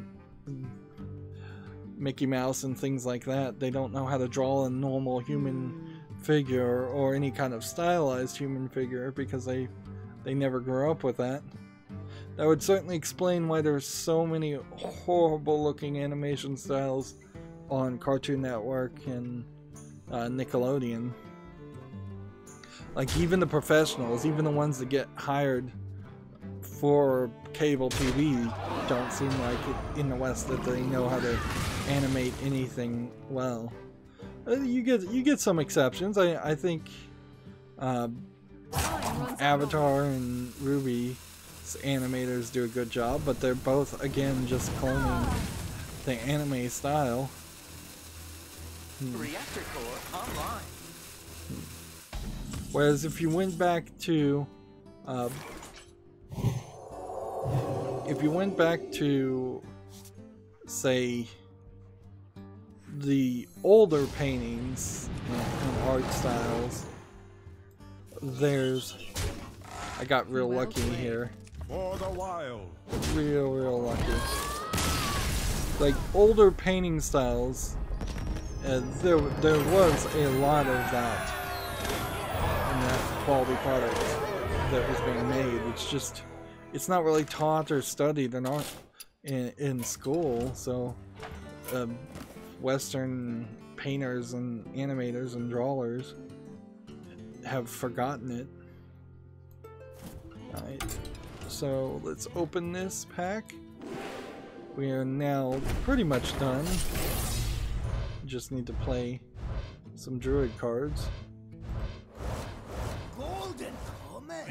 Mickey Mouse and things like that. They don't know how to draw a normal human figure or any kind of stylized human figure because they they never grew up with that. That would certainly explain why there's so many horrible looking animation styles on Cartoon Network and uh, Nickelodeon. Like even the professionals, even the ones that get hired for cable T V, don't seem like it in the West that they know how to animate anything well. Uh, you get you get some exceptions. I I think uh, Avatar and Ruby animators do a good job, but they're both again just cloning the anime style. Hmm. Reactor core online. Whereas if you went back to uh, if you went back to say the older paintings and, and art styles, there's I got real Well lucky played. here. For the wild. Real, real lucky. Like older painting styles, uh, there there was a lot of that in that quality product that was being made. It's just it's not really taught or studied in art in in school. So um, Western painters and animators and drawers have forgotten it. Alright. So let's open this pack. We are now pretty much done. Just need to play some druid cards. Golden Comet.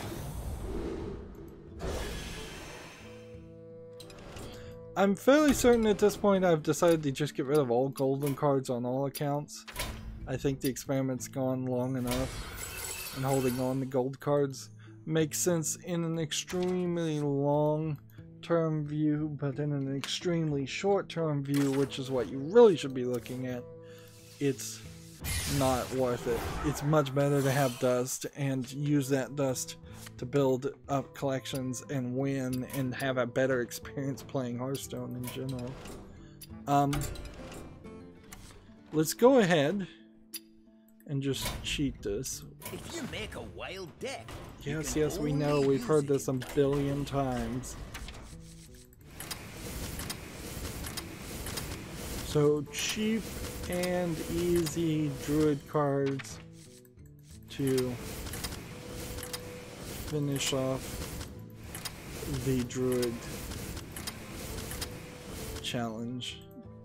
I'm fairly certain at this point I've decided to just get rid of all golden cards on all accounts. I think the experiment's gone long enough, and holding on to gold cards makes sense in an extremely long term view, but in an extremely short term view, which is what you really should be looking at, it's not worth it. It's much better to have dust and use that dust to build up collections and win and have a better experience playing Hearthstone in general. Um, let's go ahead and just cheat this. If you make a wild deck, you Yes, can yes, we only know. We've use heard it. this a billion times. So cheap and easy druid cards to finish off the druid challenge.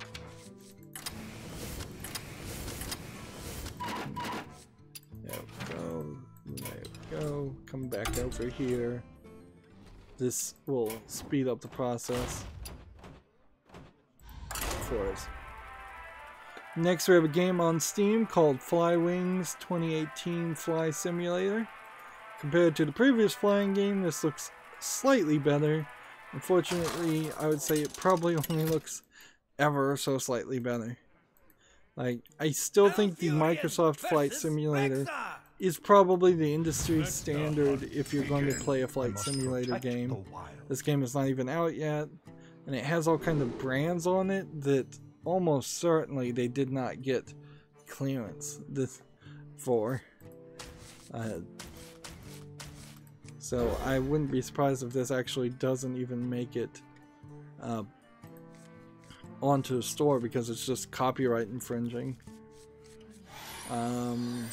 There we go. There we go. Come back over here. This will speed up the process for us. Next, we have a game on Steam called Flywings twenty eighteen Fly Simulator. Compared to the previous flying game, this looks slightly better. Unfortunately, I would say it probably only looks ever so slightly better. Like, I still think the Microsoft Flight Simulator is probably the industry standard if you're going to play a flight simulator game. This game is not even out yet, and it has all kinds of brands on it that almost certainly they did not get clearance this for. Uh, so I wouldn't be surprised if this actually doesn't even make it uh, onto the store because it's just copyright infringing. Um,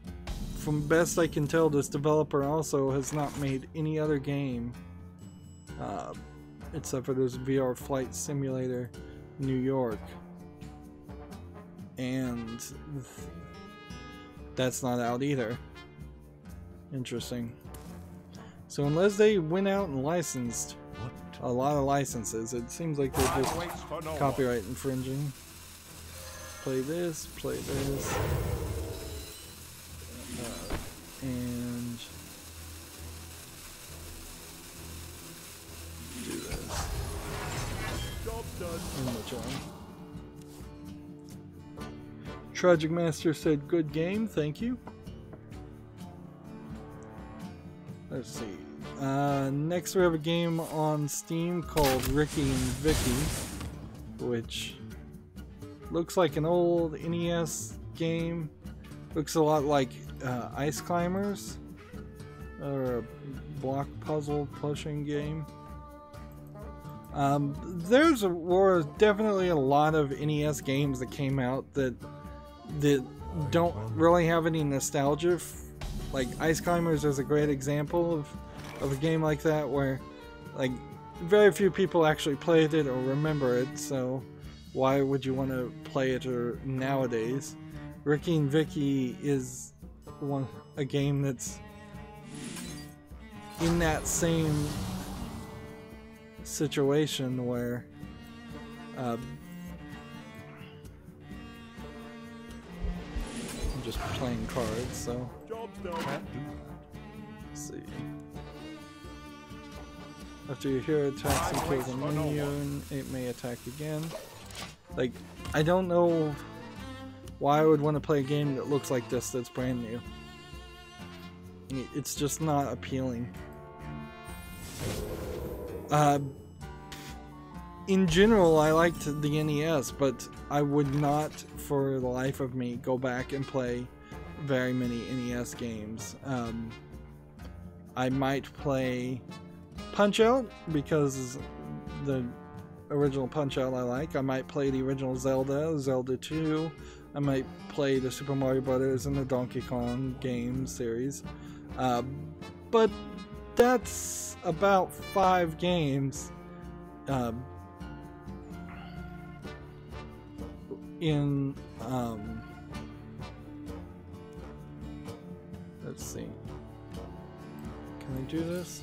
from best I can tell, this developer also has not made any other game uh, except for there's V R Flight Simulator New York, and that's not out either. Interesting. So unless they went out and licensed a lot of licenses, it seems like they're just copyright infringing. Play this, play this, uh, and do this. And much on. Tragic Master said, "Good game, thank you." Let's see. Uh, next we have a game on Steam called Ricky and Vicky, which looks like an old N E S game. Looks a lot like uh, Ice Climbers, or a block puzzle pushing game. Um, there's a, were definitely a lot of N E S games that came out that that don't really have any nostalgia. Like Ice Climbers is a great example of, of a game like that, where like very few people actually played it or remember it, so why would you want to play it or nowadays? Ricky and Vicky is one a game that's in that same situation where uh, I'm just playing cards, so let's see. After your hero attacks and kills a minion, it may attack again. Like, I don't know why I would want to play a game that looks like this that's brand new. It's just not appealing. Uh, in general, I liked the N E S, but I would not, for the life of me, go back and play very many N E S games. Um, I might play Punch-Out because the original Punch-Out I like. I might play the original Zelda, Zelda two. I might play the Super Mario Brothers and the Donkey Kong game series. Uh, but that's about five games uh, in um, let's see, can I do this?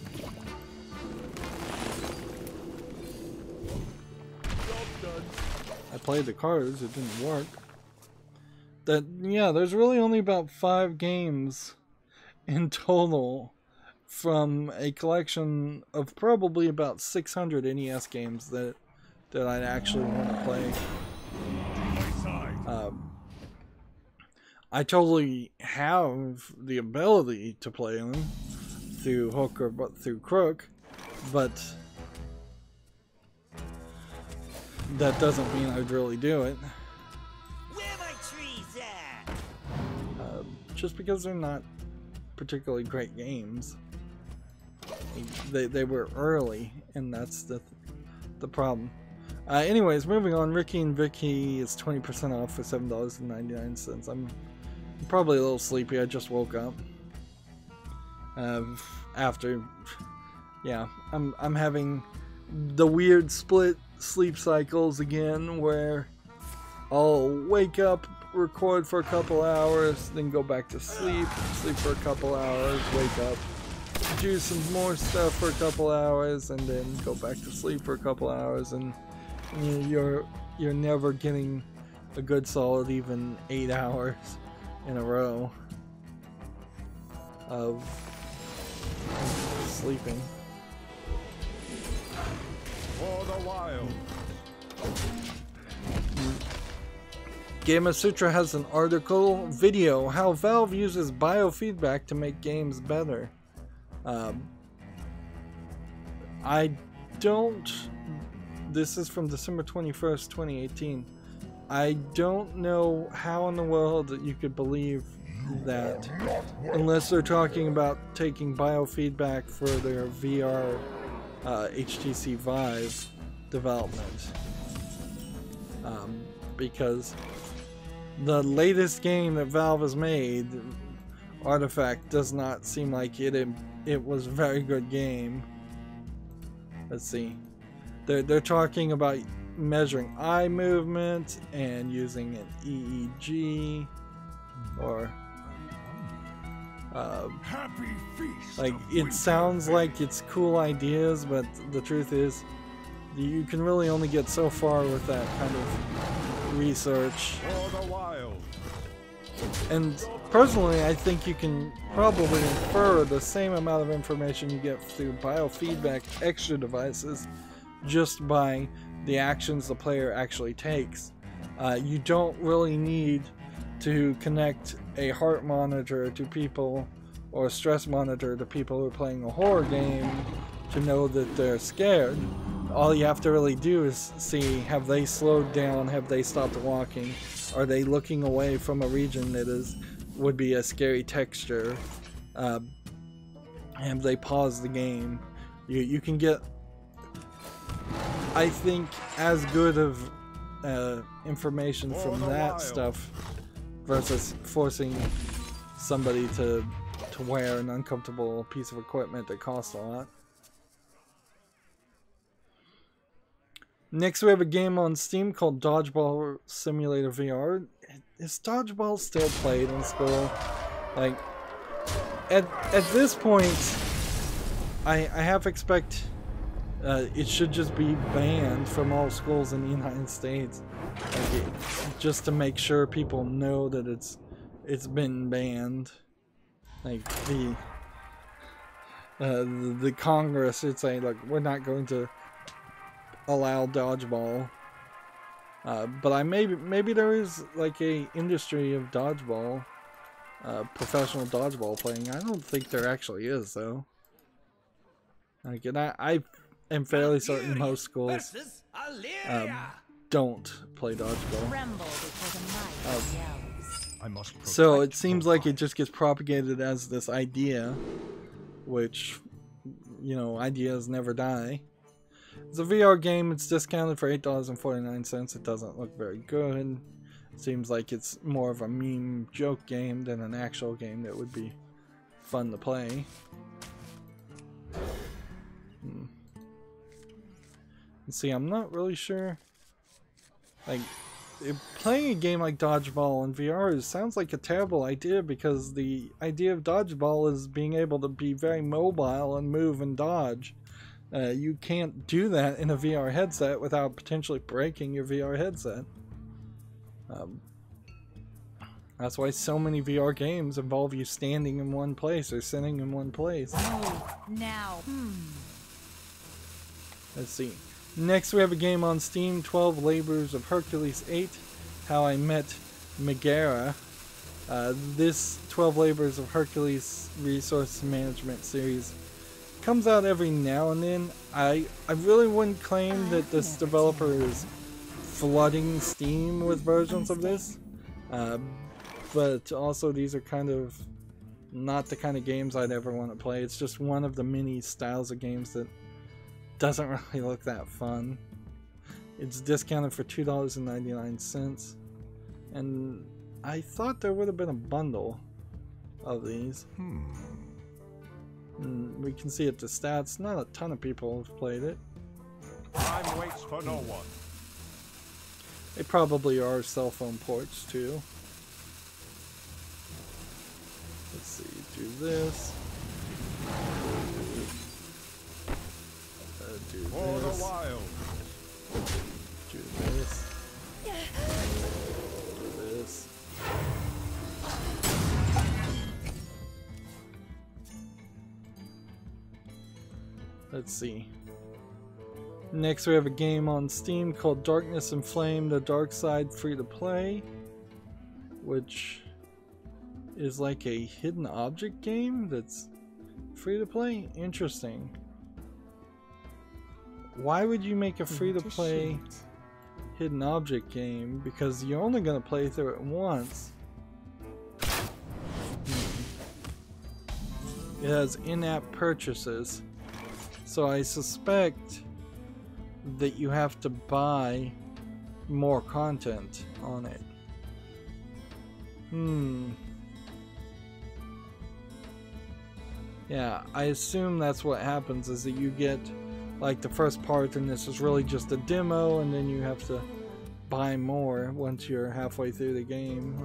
I played the cards, it didn't work. That, yeah, there's really only about five games in total from a collection of probably about six hundred N E S games that that I'd actually want to play. Um, I totally have the ability to play them through hook or but through crook, but that doesn't mean I'd really do it. Where my trees at? Uh, just because they're not particularly great games. They, they were early, and that's the the problem. Uh, anyways, moving on. Ricky and Vicky is twenty percent off for seven dollars and ninety-nine cents. I'm probably a little sleepy. I just woke up. Uh, after, yeah, I'm I'm having the weird split sleep cycles again, where I'll wake up, record for a couple hours, then go back to sleep, sleep for a couple hours, wake up, do some more stuff for a couple hours, and then go back to sleep for a couple hours, and you know, you're you're never getting a good solid even eight hours in a row of sleeping. For the wild. Gamasutra Sutra has an article, video, how Valve uses biofeedback to make games better. Um, I don't, this is from December twenty-first, twenty eighteen. I don't know how in the world that you could believe that, unless they're talking about taking biofeedback for their V R uh, H T C Vive development. Um, because the latest game that Valve has made, Artifact, does not seem like it it was a very good game. let's see. They're, they're talking about measuring eye movement and using an E E G or uh, Happy feast. like of it winter sounds veins. like it's cool ideas, but the truth is you can really only get so far with that kind of research. For the wild. And personally, I think you can probably infer the same amount of information you get through biofeedback extra devices just by the actions the player actually takes. Uh, you don't really need to connect a heart monitor to people or a stress monitor to people who are playing a horror game to know that they're scared. All you have to really do is see, have they slowed down, have they stopped walking, are they looking away from a region that is would be a scary texture, uh, have they paused the game. You, you can get, I think, as good of uh, information from that stuff versus forcing somebody to to wear an uncomfortable piece of equipment that costs a lot. Next we have a game on Steam called Dodgeball Simulator V R. Is Dodgeball still played in school? Like, at, at this point, I, I half expect uh, it should just be banned from all schools in the United States. Like it, just to make sure people know that it's it's been banned. Like the uh, the, the Congress should say, look, we're not going to allow dodgeball. Uh, but I maybe maybe there is like a industry of dodgeball, uh, professional dodgeball playing. I don't think there actually is though. Like, and I, I am fairly certain most schools um, don't play dodgeball. Tremble before the might Um, yells. I must So it protect seems the like it wild. just gets propagated as this idea, which, you know, ideas never die. It's a V R game. It's discounted for eight dollars and forty-nine cents. It doesn't look very good. It seems like it's more of a meme joke game than an actual game that would be fun to play. Hmm. And see, I'm not really sure. Like, it, playing a game like Dodgeball in V R is, sounds like a terrible idea because the idea of Dodgeball is being able to be very mobile and move and dodge. Uh, you can't do that in a V R headset without potentially breaking your V R headset. Um, that's why so many V R games involve you standing in one place or sitting in one place. Now. Let's see. Next we have a game on Steam, twelve Labors of Hercules eight, How I Met Megara. Uh, this twelve Labors of Hercules resource management series comes out every now and then. I, I really wouldn't claim that this developer is flooding Steam with versions of this, uh, but also these are kind of not the kind of games I'd ever want to play. It's just one of the many styles of games that doesn't really look that fun. It's discounted for two dollars and ninety-nine cents, and I thought there would have been a bundle of these. Hmm. And we can see at the stats, not a ton of people have played it. Time waits for no one. They probably are cell phone ports too. Let's see, do this. Uh, do For the this. wild. Do this. Do this. Let's see. Next we have a game on Steam called Darkness and Flame, The Dark Side free to play, which is like a hidden object game that's free to play. Interesting. Why would you make a free to play hidden object game? Because you're only going to play through it once. It has in-app purchases. So I suspect that you have to buy more content on it. Hmm. Yeah, I assume that's what happens, is that you get like the first part, and this is really just a demo, and then you have to buy more once you're halfway through the game.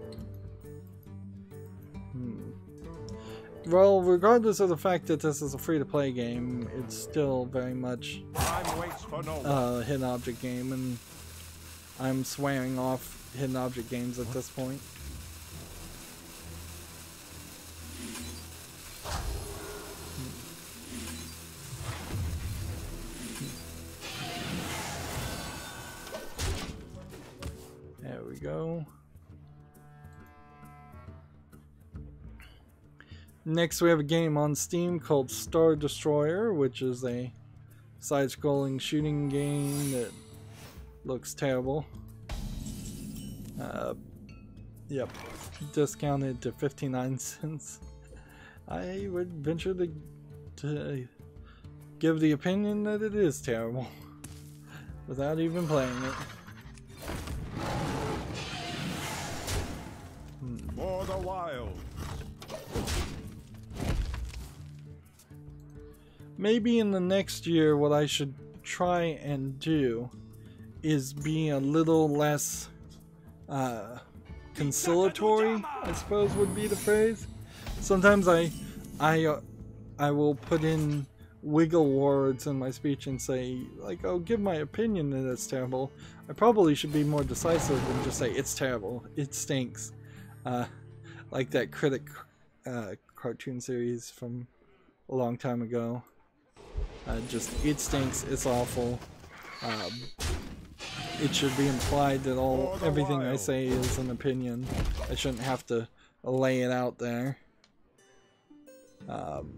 Hmm. Well, regardless of the fact that this is a free-to-play game, it's still very much Time waits for no one. a hidden object game, and I'm swearing off hidden object games at this point. There we go. Next we have a game on Steam called Star Destroyer, which is a side-scrolling shooting game that looks terrible. Uh, yep, discounted to fifty-nine cents. I would venture to, to give the opinion that it is terrible without even playing it. For the wild. Maybe in the next year what I should try and do is be a little less uh, conciliatory, I suppose would be the phrase. Sometimes I I uh, I will put in wiggle words in my speech and say, like, oh, give my opinion that it's terrible. I probably should be more decisive than just say it's terrible, it stinks. Uh, like that Critic uh, cartoon series from a long time ago. Uh, just, it stinks, it's awful. Um, it should be implied that all everything I say is an opinion. I shouldn't have to lay it out there. Um,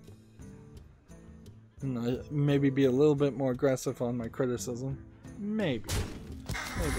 maybe be a little bit more aggressive on my criticism. Maybe. Maybe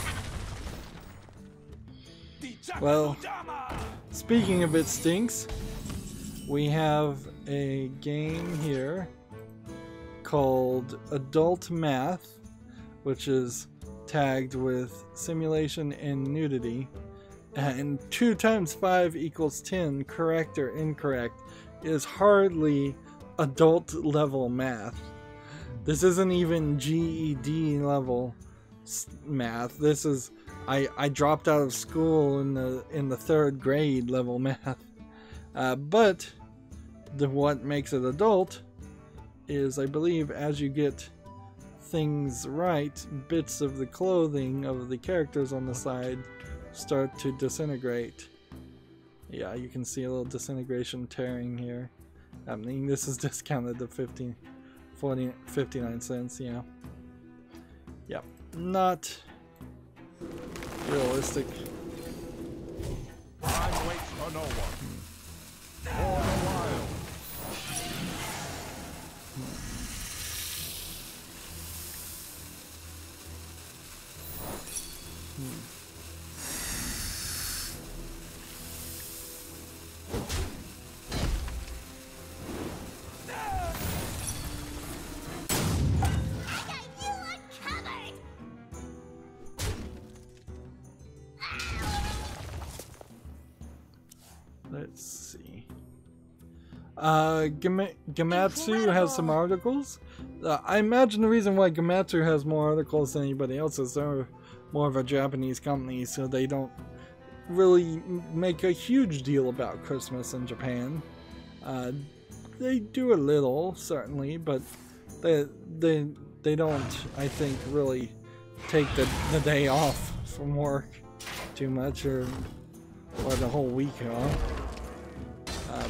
not. Well, speaking of it stinks, we have a game here called Adult Math, which is tagged with simulation and nudity, and two times five equals ten, correct or incorrect, is hardly adult level math. This isn't even G E D level math. This is I, I dropped out of school in the in the third grade level math. Uh, but the what makes it adult is, I believe, as you get things right, bits of the clothing of the characters on the side start to disintegrate. Yeah, you can see a little disintegration tearing here. I mean, this is discounted to fifty, forty, fifty-nine cents, yeah. Yep, not realistic. Time waits for no one. For the wild. Let's see. Uh, Gam Gamatsu has some articles. Uh, I imagine the reason why Gamatsu has more articles than anybody else is they're more of a Japanese company, so they don't really make a huge deal about Christmas in Japan. Uh, they do a little, certainly, but they they they don't, I think, really take the the day off from work too much, or or the whole week off. Um,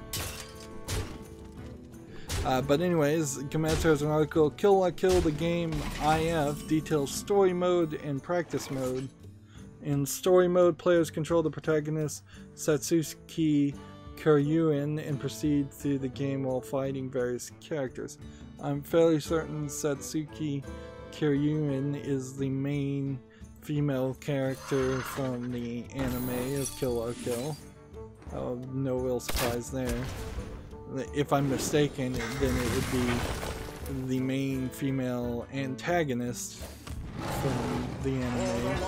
uh, but anyways, Gamatsu has an article, Kill La Kill the Game I F details story mode and practice mode. In story mode, players control the protagonist Satsuki Kiryuin and proceed through the game while fighting various characters. I'm fairly certain Satsuki Kiryuin is the main female character from the anime of Kill La Kill. Oh, no real surprise there. If I'm mistaken, then it would be the main female antagonist from the anime.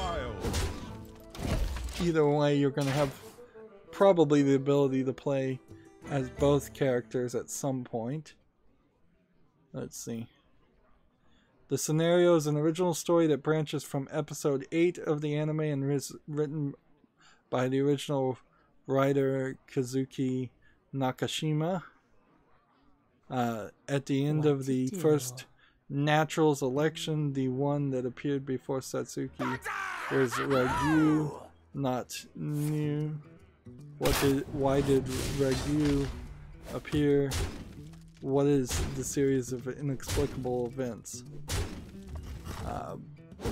Either way, you're going to have probably the ability to play as both characters at some point. Let's see. The scenario is an original story that branches from episode eight of the anime and is written by the original writer Kazuki Nakashima. Uh, at the end What of the to do? first Naturals election, the one that appeared before Satsuki was Ragyu, not new. What did? Why did Ragyu appear? What is the series of inexplicable events? Um,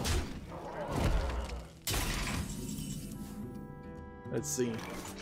let's see.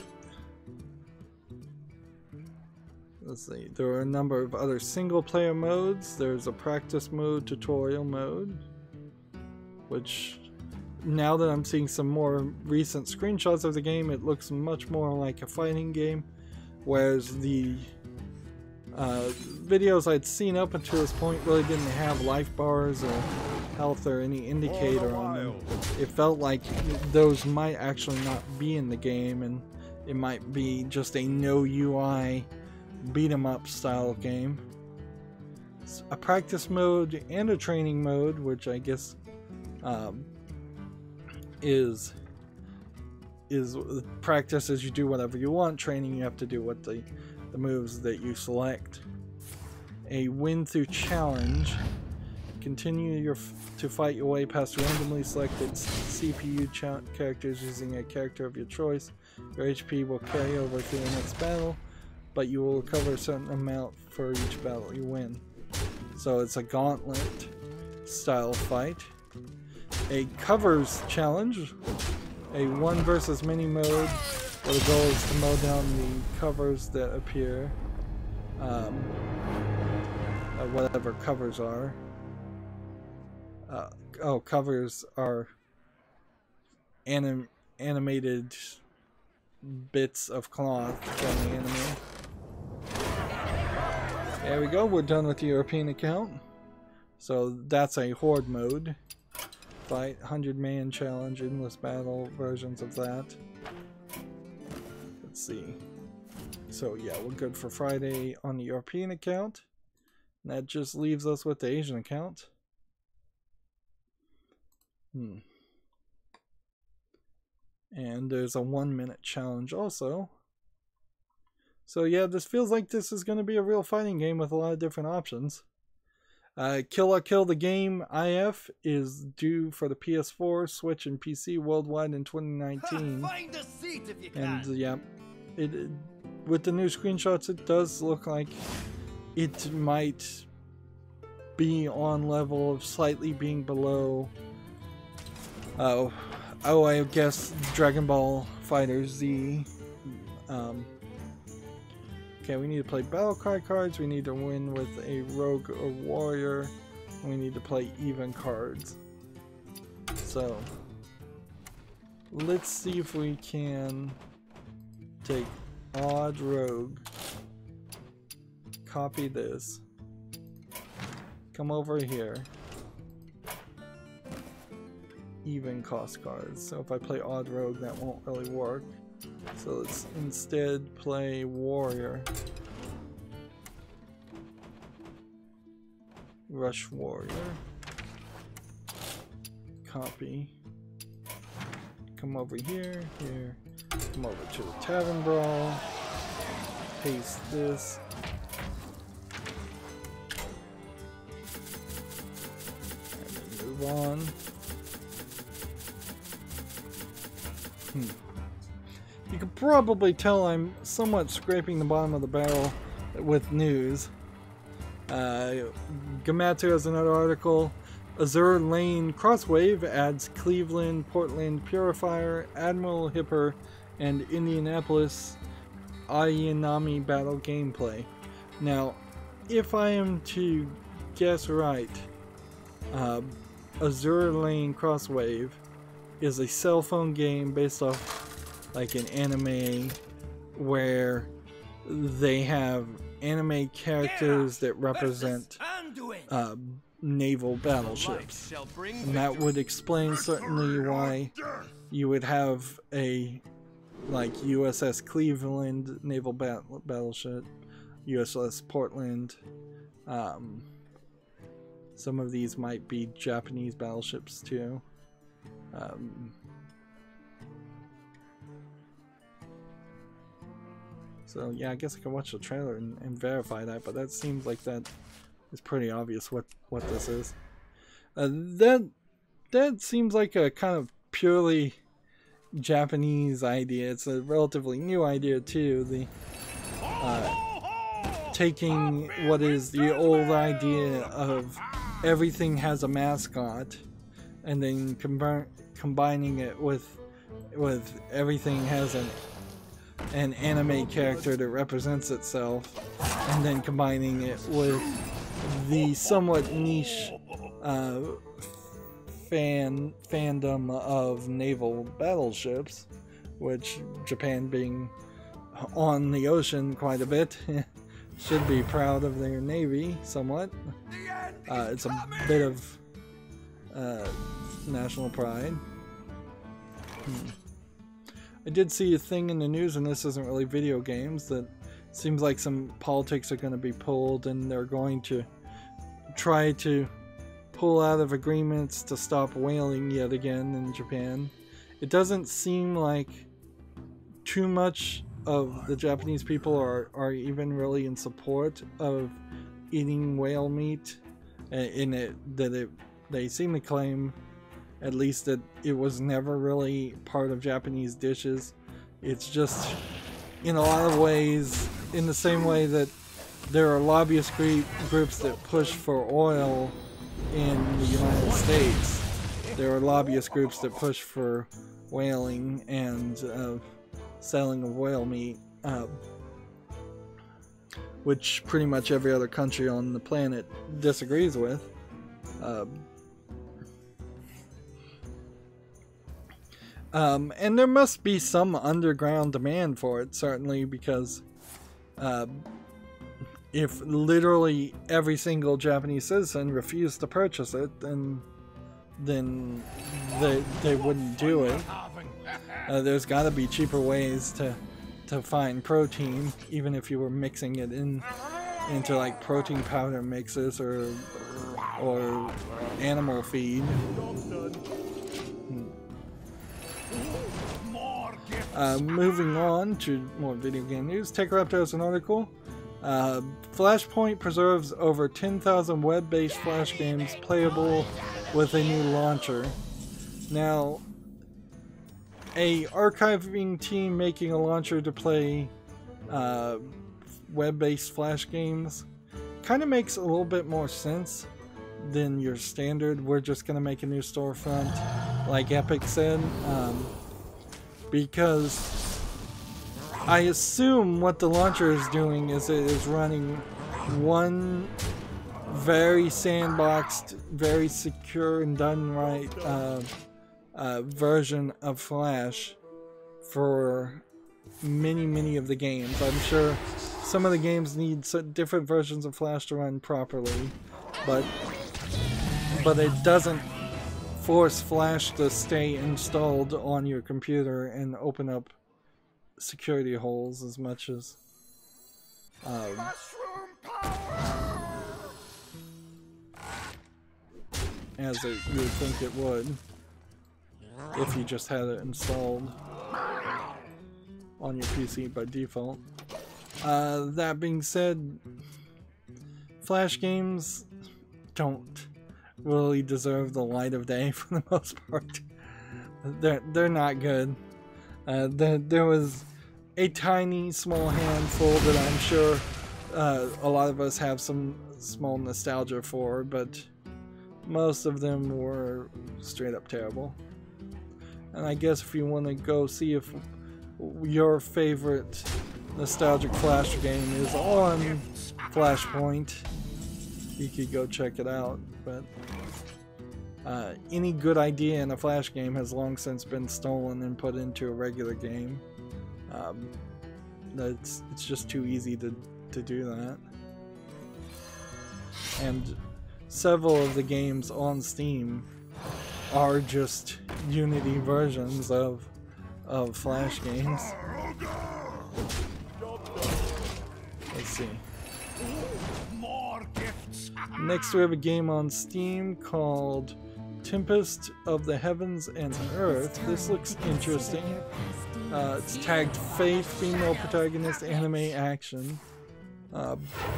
Let's see. There are a number of other single-player modes. There's a practice mode, tutorial mode, which, now that I'm seeing some more recent screenshots of the game, it looks much more like a fighting game, whereas the uh, videos I'd seen up until this point really didn't have life bars or health or any indicator on them. It felt like those might actually not be in the game, and it might be just a no U I beat 'em up style game. It's a practice mode and a training mode, which I guess um, is is practice as you do whatever you want. Training, you have to do what the the moves that you select. A win through challenge. Continue your f to fight your way past randomly selected C P U characters using a character of your choice. Your H P will carry over to the next battle, but you will recover a certain amount for each battle you win. So it's a gauntlet style fight. A covers challenge. A one versus many mode, where the goal is to mow down the covers that appear. Um, uh, whatever covers are. Uh, oh, covers are anim animated bits of cloth from the anime. There we go, we're done with the European account. So that's a horde mode. Fight, one hundred man challenge, endless battle, versions of that. Let's see. So yeah, we're good for Friday on the European account. And that just leaves us with the Asian account. Hmm. And there's a one minute challenge also. So yeah, this feels like this is going to be a real fighting game with a lot of different options. Uh, Kill la Kill the Game I F is due for the P S four, Switch, and P C worldwide in twenty nineteen. Find a seat if you And can. yeah, it, it with the new screenshots, it does look like it might be on level of slightly being below. Oh, oh, I guess Dragon Ball FighterZ. Um, okay, we need to play battle cry cards. We need to win with a rogue or warrior. And we need to play even cards. So let's see if we can take odd rogue, copy this, come over here, even cost cards. So if I play odd rogue, that won't really work. So let's instead play warrior, rush warrior, copy, come over here, here, come over to the Tavern Brawl, paste this, and then move on. Hmm. You can probably tell I'm somewhat scraping the bottom of the barrel with news. Uh, Gamatsu has another article. Azure Lane Crosswave adds Cleveland, Portland Purifier, Admiral Hipper, and Indianapolis Ayanami battle gameplay. Now, if I am to guess right, uh, Azure Lane Crosswave is a cell phone game based off like an anime where they have anime characters that represent uh, naval battleships, and that would explain certainly why you would have a like U S S Cleveland naval bat battleship, U S S Portland, um, some of these might be Japanese battleships too. Um, so yeah, I guess I can watch the trailer and, and verify that, but that seems like that is pretty obvious what what this is. Uh, that that seems like a kind of purely Japanese idea. It's a relatively new idea too. The uh, taking what is the old idea of everything has a mascot, and then com combining it with with everything has an an anime character that represents itself, and then combining it with the somewhat niche uh, fan fandom of naval battleships, which Japan being on the ocean quite a bit should be proud of their navy somewhat. Uh, it's a bit of uh, national pride. Hmm. I did see a thing in the news, and this isn't really video games, that seems like some politics are going to be pulled, and they're going to try to pull out of agreements to stop whaling yet again in Japan. It doesn't seem like too much of the Japanese people are, are even really in support of eating whale meat, in it that it they seem to claim at least that it was never really part of Japanese dishes. It's just, in a lot of ways, in the same way that there are lobbyist groups that push for oil in the United States, there are lobbyist groups that push for whaling and uh, selling of whale meat, uh, which pretty much every other country on the planet disagrees with. Uh, Um, and there must be some underground demand for it, certainly, because uh, if literally every single Japanese citizen refused to purchase it, then then they, they wouldn't do it. Uh, there's got to be cheaper ways to to find protein, even if you were mixing it in into like protein powder mixes or or animal feed. Uh, moving on to more video game news, TechRaptor has an article. Uh, Flashpoint preserves over ten thousand web-based Flash games playable with a new launcher. Now, a archiving team making a launcher to play uh, web-based Flash games kind of makes a little bit more sense than your standard, we're just going to make a new storefront, like Epic said. Um, Because I assume what the launcher is doing is it is running one very sandboxed, very secure and done right uh, uh, version of Flash for many, many of the games. I'm sure some of the games need different versions of Flash to run properly, but but it doesn't force Flash to stay installed on your computer and open up security holes as much as um, as it, you would think it would if you just had it installed on your P C by default. Uh, that being said, Flash games don't really deserve the light of day for the most part. They're, they're not good. Uh, there, there was a tiny small handful that I'm sure uh, a lot of us have some small nostalgia for, but most of them were straight up terrible. And I guess if you want to go see if your favorite nostalgic Flash game is on Flashpoint, you could go check it out. But uh, any good idea in a Flash game has long since been stolen and put into a regular game. Um, that's it's just too easy to, to do that. And several of the games on Steam are just Unity versions of of Flash games. Let's see. More gifts. Next we have a game on Steam called Tempest of the Heavens and Earth. This looks interesting. Uh, it's tagged Faith, female protagonist, anime action. Uh,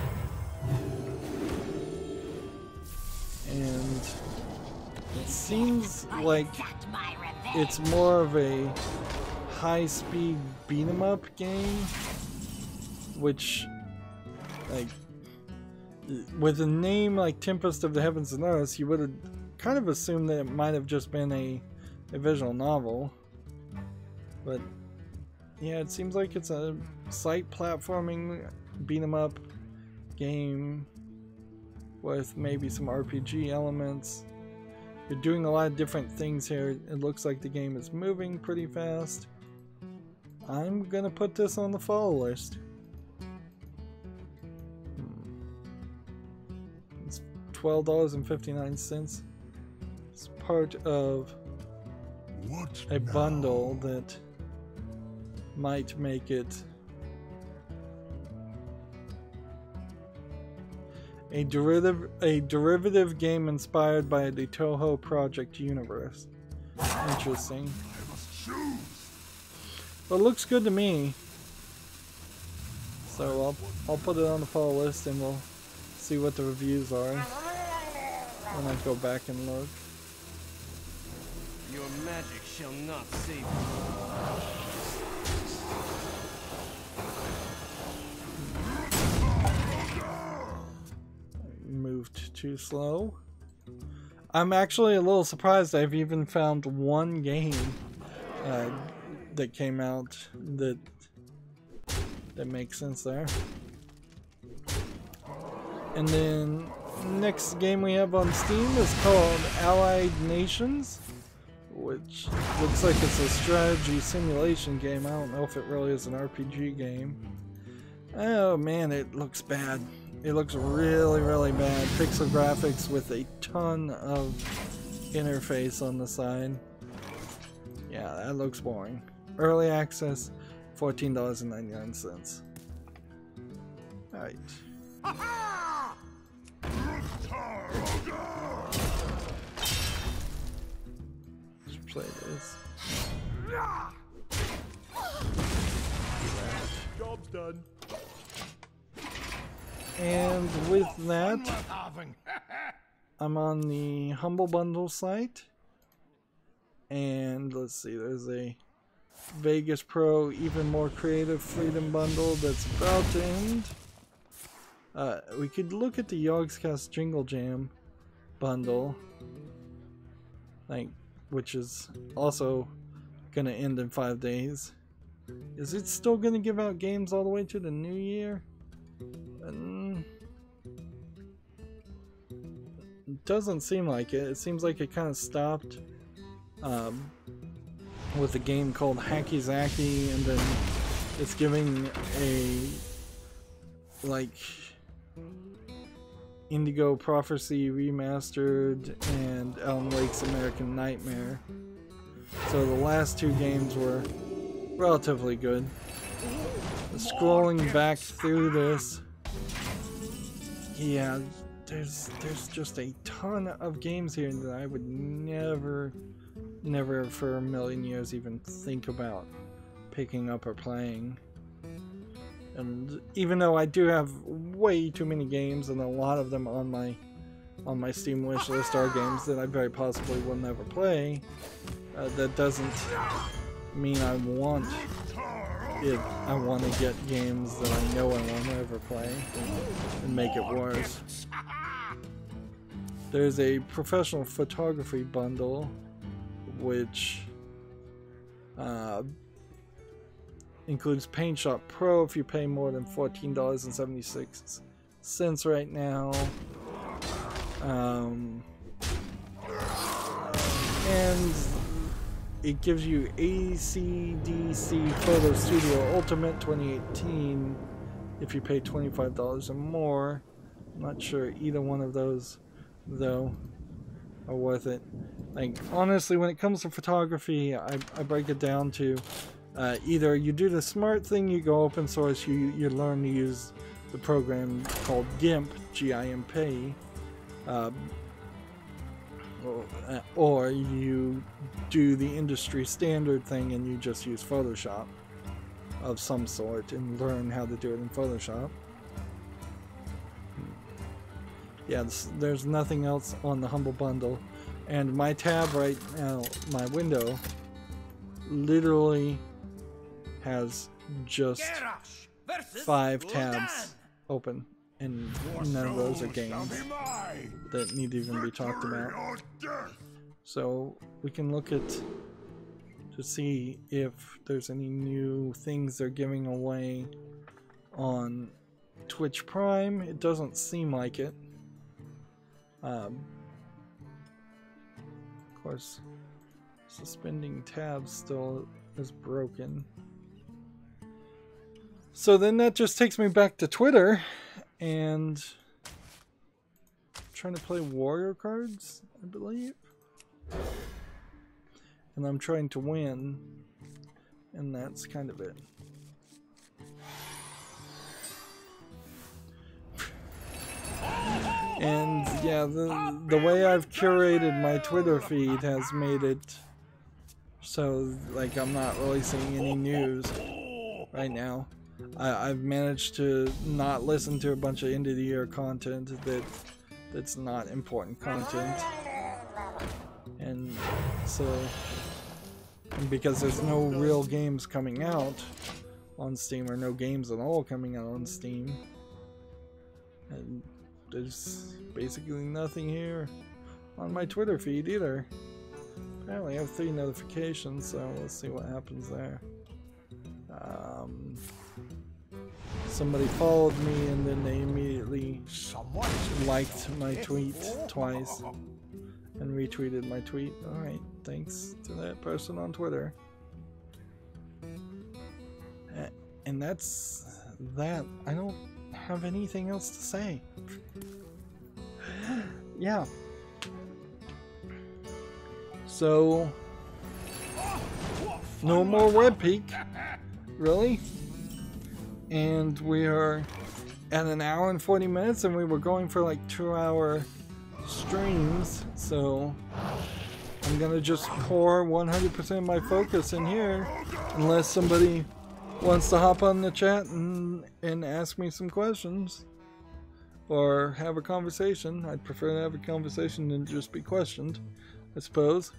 and it seems like it's more of a high-speed beat-em-up game, which, like, with a name like Tempest of the Heavens and Earth, you would have kind of assumed that it might have just been a, a visual novel. But yeah, it seems like it's a site platforming beat-em-up game with maybe some R P G elements. You're doing a lot of different things here. It looks like the game is moving pretty fast. I'm gonna put this on the follow list. It's twelve dollars and fifty-nine cents. It's part of What a now? bundle that might make it a derivative a derivative game inspired by the Toho Project universe. Interesting. I must choose. But it looks good to me. So I'll I'll put it on the follow list and we'll see what the reviews are when I go back and look. Your magic shall not save you. Moved too slow. I'm actually a little surprised I've even found one game uh, that came out that that makes sense there. And then next game we have on Steam is called Allied Nations, which looks like it's a strategy simulation game. I don't know if it really is an R P G game. Oh man, it looks bad. It looks really, really bad. Pixel graphics with a ton of interface on the side. Yeah, that looks boring. Early access, fourteen dollars and ninety-nine cents. Alright. Let's play this. Job's done. And with that, I'm on the Humble Bundle site. And let's see, there's a Vegas Pro Even More Creative Freedom Bundle that's about to end. Uh, we could look at the Yogscast Jingle Jam bundle, like, which is also gonna end in five days. Is it still gonna give out games all the way to the new year? Um, it doesn't seem like it. It seems like it kind of stopped um, with a game called Hacky Zacky, and then it's giving a like Indigo Prophecy Remastered and Alan Wake's American Nightmare. So the last two games were relatively good. Scrolling back through this, yeah, there's there's just a ton of games here that I would never, never for a million years even think about picking up or playing. And even though I do have way too many games, and a lot of them on my on my Steam wishlist are games that I very possibly will never play, uh, that doesn't mean I want it. I want to get games that I know I won't ever play and make it worse. There's a professional photography bundle which uh, includes Paint Shop Pro if you pay more than fourteen dollars and seventy-six cents right now. Um, and it gives you A C D C Photo Studio Ultimate twenty eighteen if you pay twenty-five dollars or more. I'm not sure either one of those, though, are worth it. Like, honestly, when it comes to photography, I, I break it down to uh, either you do the smart thing, you go open source, you, you learn to use the program called GIMP, G I M P, Um, or you do the industry standard thing and you just use Photoshop of some sort and learn how to do it in Photoshop. Yeah, this, there's nothing else on the Humble Bundle, and my tab right now, my window, literally has just five tabs open, and none of those are games that need to even be talked about. So we can look at to see if there's any new things they're giving away on Twitch Prime. It doesn't seem like it. Um, of course, suspending tabs still is broken. So then that just takes me back to Twitter, and I'm trying to play warrior cards, I believe. And I'm trying to win, and that's kind of it. And yeah, the the way I've curated my Twitter feed has made it so like I'm not really seeing any news right now. I, I've managed to not listen to a bunch of end of the year content that that's not important content, and so and because there's no real games coming out on Steam, or no games at all coming out on Steam, and there's basically nothing here on my Twitter feed either. Apparently I have three notifications, so let's see what happens there. Um, somebody followed me and then they immediately liked my tweet twice and retweeted my tweet. Alright, thanks to that person on Twitter. And that's that. I don't have anything else to say. Yeah. So, no more Webpeak, really? And we are at an hour and forty minutes, and we were going for like two hour streams, so I'm gonna just pour one hundred percent of my focus in here, unless somebody wants to hop on the chat and, and ask me some questions. Or have a conversation. I'd prefer to have a conversation than just be questioned, I suppose.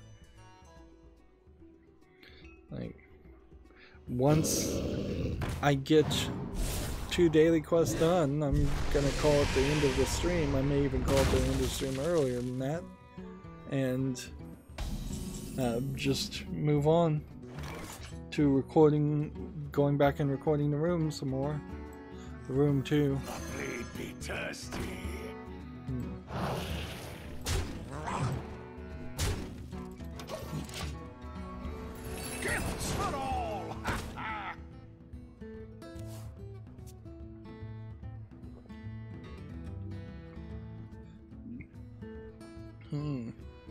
Like, once I get two daily quests done, I'm gonna call it the end of the stream. I may even call it the end of the stream earlier than that. And uh, just move on to recording, going back and recording the room some more. The room two. Be thirsty. Hmm. Gifts for all. Hmm.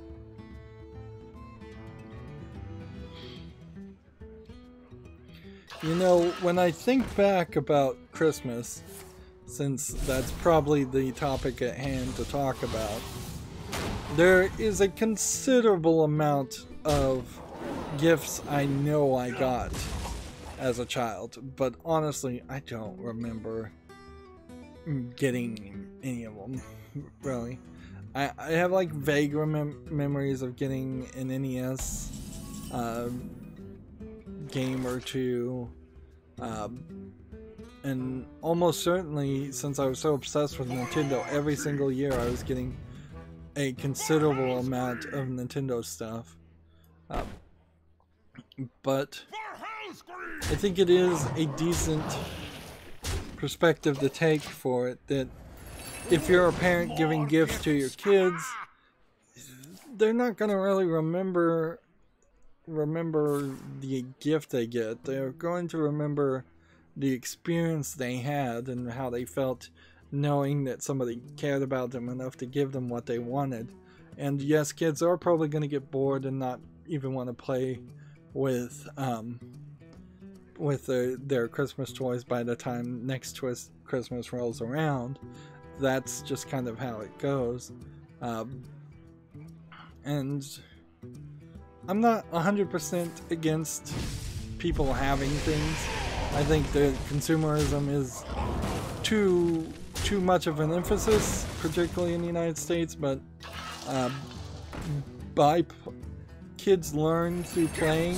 You know, when I think back about Christmas, since that's probably the topic at hand to talk about, there is a considerable amount of gifts I know I got as a child, but honestly, I don't remember getting any of them, really. I, I have like vague remem memories of getting an N E S uh, game or two, um, and almost certainly, since I was so obsessed with Nintendo, every single year I was getting a considerable amount of Nintendo stuff. Uh, but I think it is a decent perspective to take for it that if you're a parent giving gifts to your kids, they're not going to really remember remember the gift they get. They're going to remember the experience they had and how they felt knowing that somebody cared about them enough to give them what they wanted. And yes, kids are probably going to get bored and not even want to play with um, with their, their Christmas toys by the time next twist Christmas rolls around. That's just kind of how it goes. Um, and I'm not one hundred percent against people having things. I think that consumerism is too too much of an emphasis, particularly in the United States, but uh, by p kids learn through playing.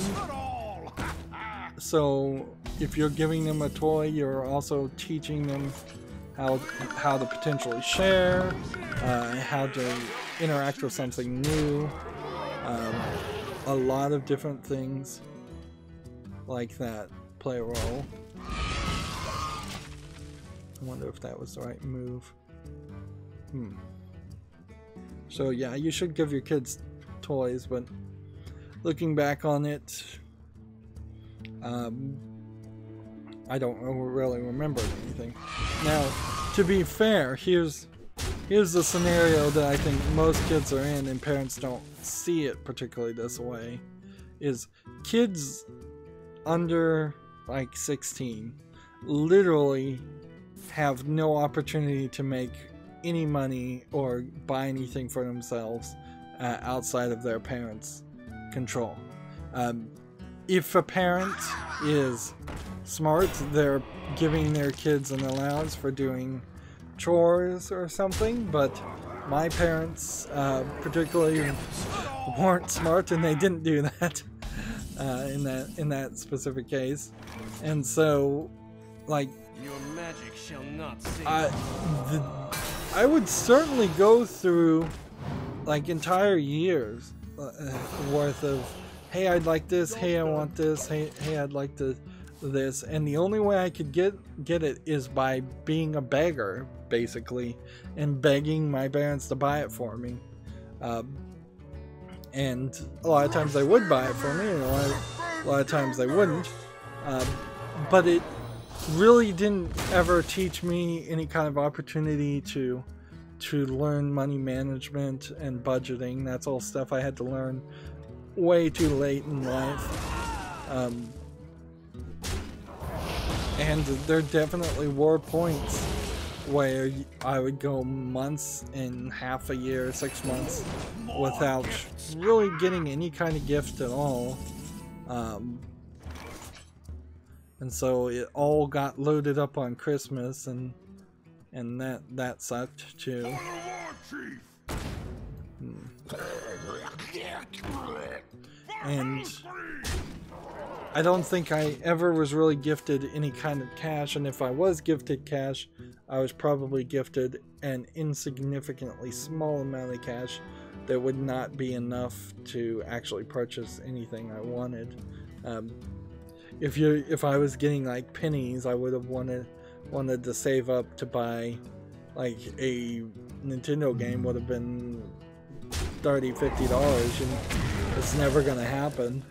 So if you're giving them a toy, you're also teaching them how how to potentially share, uh, how to interact with something new, um, a lot of different things like that play a role. I wonder if that was the right move. Hmm. So yeah, you should give your kids toys, but looking back on it, um, I don't really remember anything. Now, to be fair, here's here's the scenario that I think most kids are in, and parents don't see it particularly this way, is kids under like sixteen literally have no opportunity to make any money or buy anything for themselves uh, outside of their parents' control. Um, if a parent is smart, they're giving their kids an allowance for doing chores or something, but my parents uh, particularly weren't smart, and they didn't do that uh, in that in that specific case. And so, like, Your magic shall not save. I, the, I would certainly go through like entire years uh, worth of, hey, I'd like this, hey, I want this, hey, hey, I'd like to this, and the only way I could get get it is by being a beggar, basically, and begging my parents to buy it for me. Um, and a lot of times they would buy it for me, and a lot of, a lot of times they wouldn't. Um, but it really didn't ever teach me any kind of opportunity to to learn money management and budgeting. That's all stuff I had to learn way too late in life. Um, and there definitely were points where I would go months and half a year, six months without really getting any kind of gift at all. Um, and so it all got loaded up on Christmas, and and that that sucked too. Hmm. And I don't think I ever was really gifted any kind of cash, and if I was gifted cash, I was probably gifted an insignificantly small amount of cash that would not be enough to actually purchase anything I wanted. Um, if you, if I was getting like pennies, I would have wanted wanted to save up to buy like a Nintendo game. Would have been thirty, fifty dollars, and it's never gonna happen.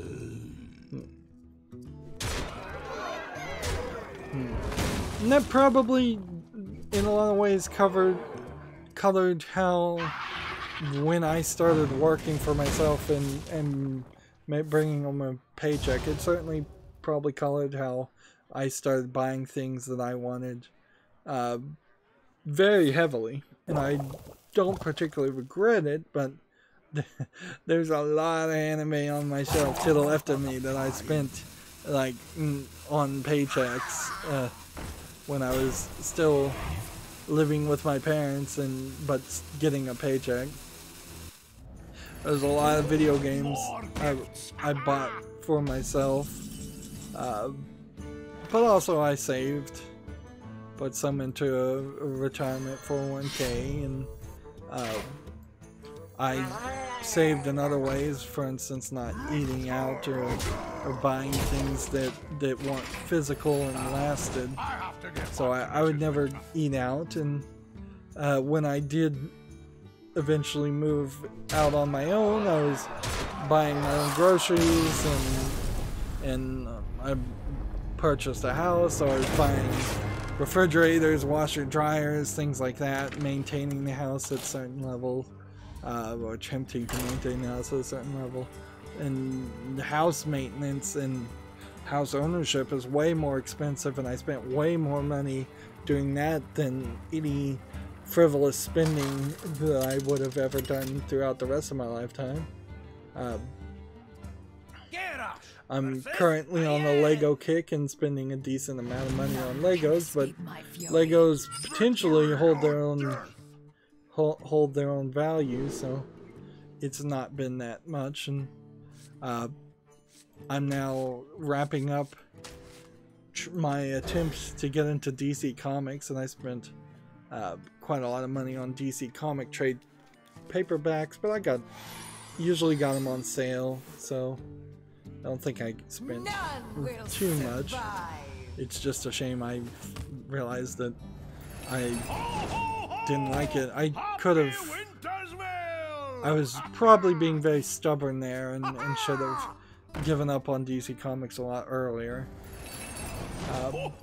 And that probably, in a lot of ways, covered colored how, when I started working for myself and and bringing home a paycheck, it certainly probably colored how I started buying things that I wanted uh, very heavily. And I don't particularly regret it, but there's a lot of anime on my shelf to the left of me that I spent like on paychecks uh, when I was still living with my parents and but getting a paycheck. There's a lot of video games I, I bought for myself, uh, but also I saved, put some into a, a retirement four oh one K, and uh, I saved in other ways, for instance not eating out or, or buying things that, that weren't physical and lasted. So I, I would never eat out, and uh, when I did eventually move out on my own, I was buying my own groceries, and, and um, I purchased a house, so I was buying refrigerators, washer dryers, things like that, maintaining the house at certain levels. Uh, or attempting to maintain the house at a certain level. And house maintenance and house ownership is way more expensive, and I spent way more money doing that than any frivolous spending that I would have ever done throughout the rest of my lifetime. Um, I'm currently on the Lego kick and spending a decent amount of money on Legos, but Legos potentially hold their own hold, hold their own value, so it's not been that much. And uh, I'm now wrapping up tr my attempts to get into D C Comics, and I spent uh, quite a lot of money on D C Comic trade paperbacks, but I got usually got them on sale, so I don't think I spent too much. It's just a shame I realized that I didn't like it. I could have... I was probably being very stubborn there and, and should have given up on D C Comics a lot earlier. Um,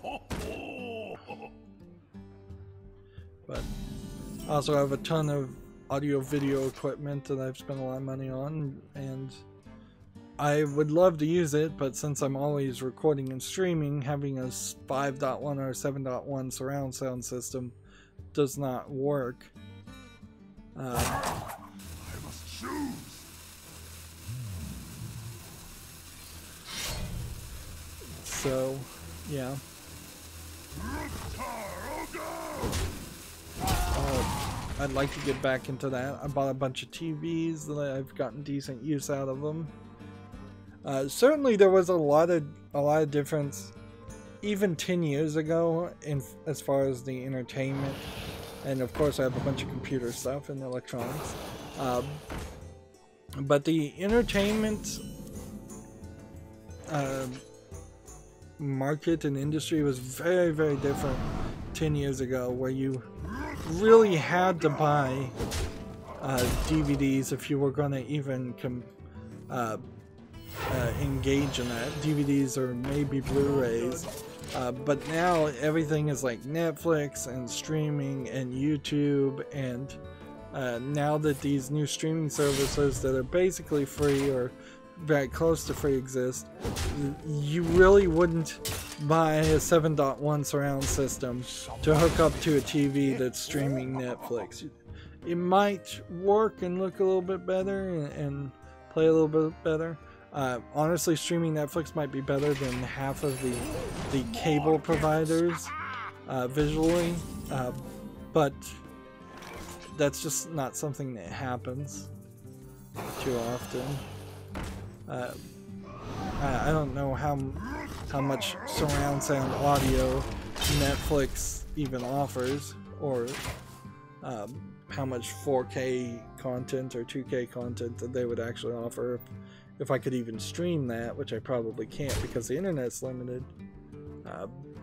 but I also have a ton of audio-video equipment that I've spent a lot of money on, and I would love to use it, but since I'm always recording and streaming, having a five point one or seven point one surround sound system does not work. Uh, I must choose. so, yeah. Uh, I'd like to get back into that. I bought a bunch of T Vs that I've gotten decent use out of them. Uh, certainly, there was a lot of a lot of difference, even ten years ago, in as far as the entertainment, and of course, I have a bunch of computer stuff and electronics. Um, but the entertainment uh, market and industry was very, very different ten years ago, where you really had to buy uh, D V Ds if you were going to even com uh, uh, engage in that. D V Ds or maybe Blu-rays. Uh, but now everything is like Netflix and streaming and YouTube, and uh, now that these new streaming services that are basically free or very close to free exist, you really wouldn't buy a seven point one surround system to hook up to a T V that's streaming Netflix. It might work and look a little bit better and, and play a little bit better. Uh, honestly, streaming Netflix might be better than half of the the cable providers uh, visually, uh, but that's just not something that happens too often. Uh, I, I don't know how how much surround sound audio Netflix even offers, or um, how much four K content or two K content that they would actually offer if, if I could even stream that, which I probably can't because the internet's limited. Uh,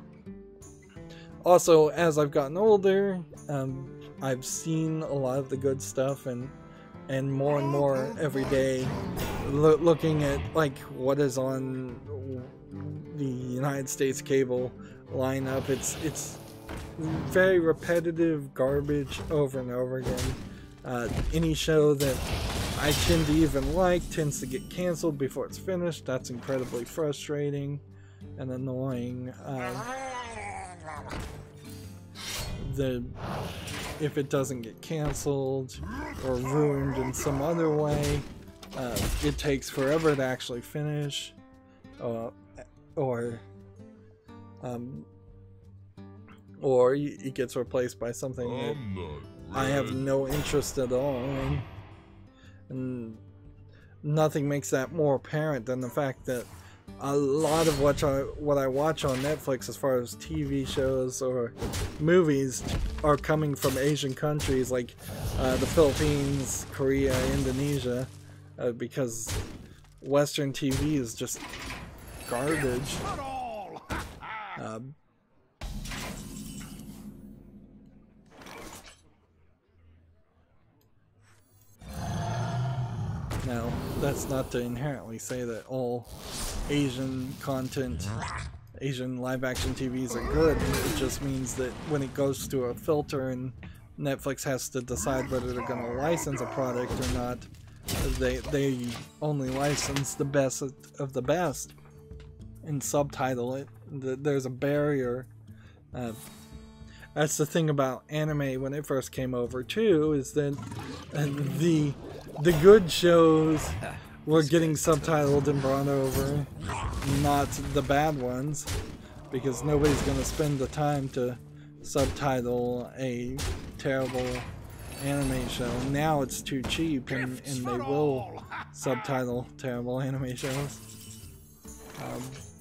also, as I've gotten older, um, I've seen a lot of the good stuff, and and more and more every day, lo looking at like what is on the United States cable lineup. It's it's very repetitive garbage over and over again. Uh, any show that I tend to even like tends to get canceled before it's finished. That's incredibly frustrating and annoying. Uh, the if it doesn't get canceled or ruined in some other way, uh, it takes forever to actually finish, uh, or um, or it gets replaced by something that I have no interest at all in. And nothing makes that more apparent than the fact that a lot of what I, what I watch on Netflix as far as T V shows or movies are coming from Asian countries like uh, the Philippines, Korea, Indonesia, uh, because Western T V is just garbage. Uh, Now, that's not to inherently say that all Asian content, Asian live-action T Vs are good. It just means that when it goes to a filter and Netflix has to decide whether they're going to license a product or not, they, they only license the best of the best and subtitle it. There's a barrier. Uh, that's the thing about anime when it first came over too, is that uh, the the good shows were getting subtitled and brought over, not the bad ones, because nobody's going to spend the time to subtitle a terrible anime show. Now it's too cheap, and, and they will subtitle terrible anime shows. Um,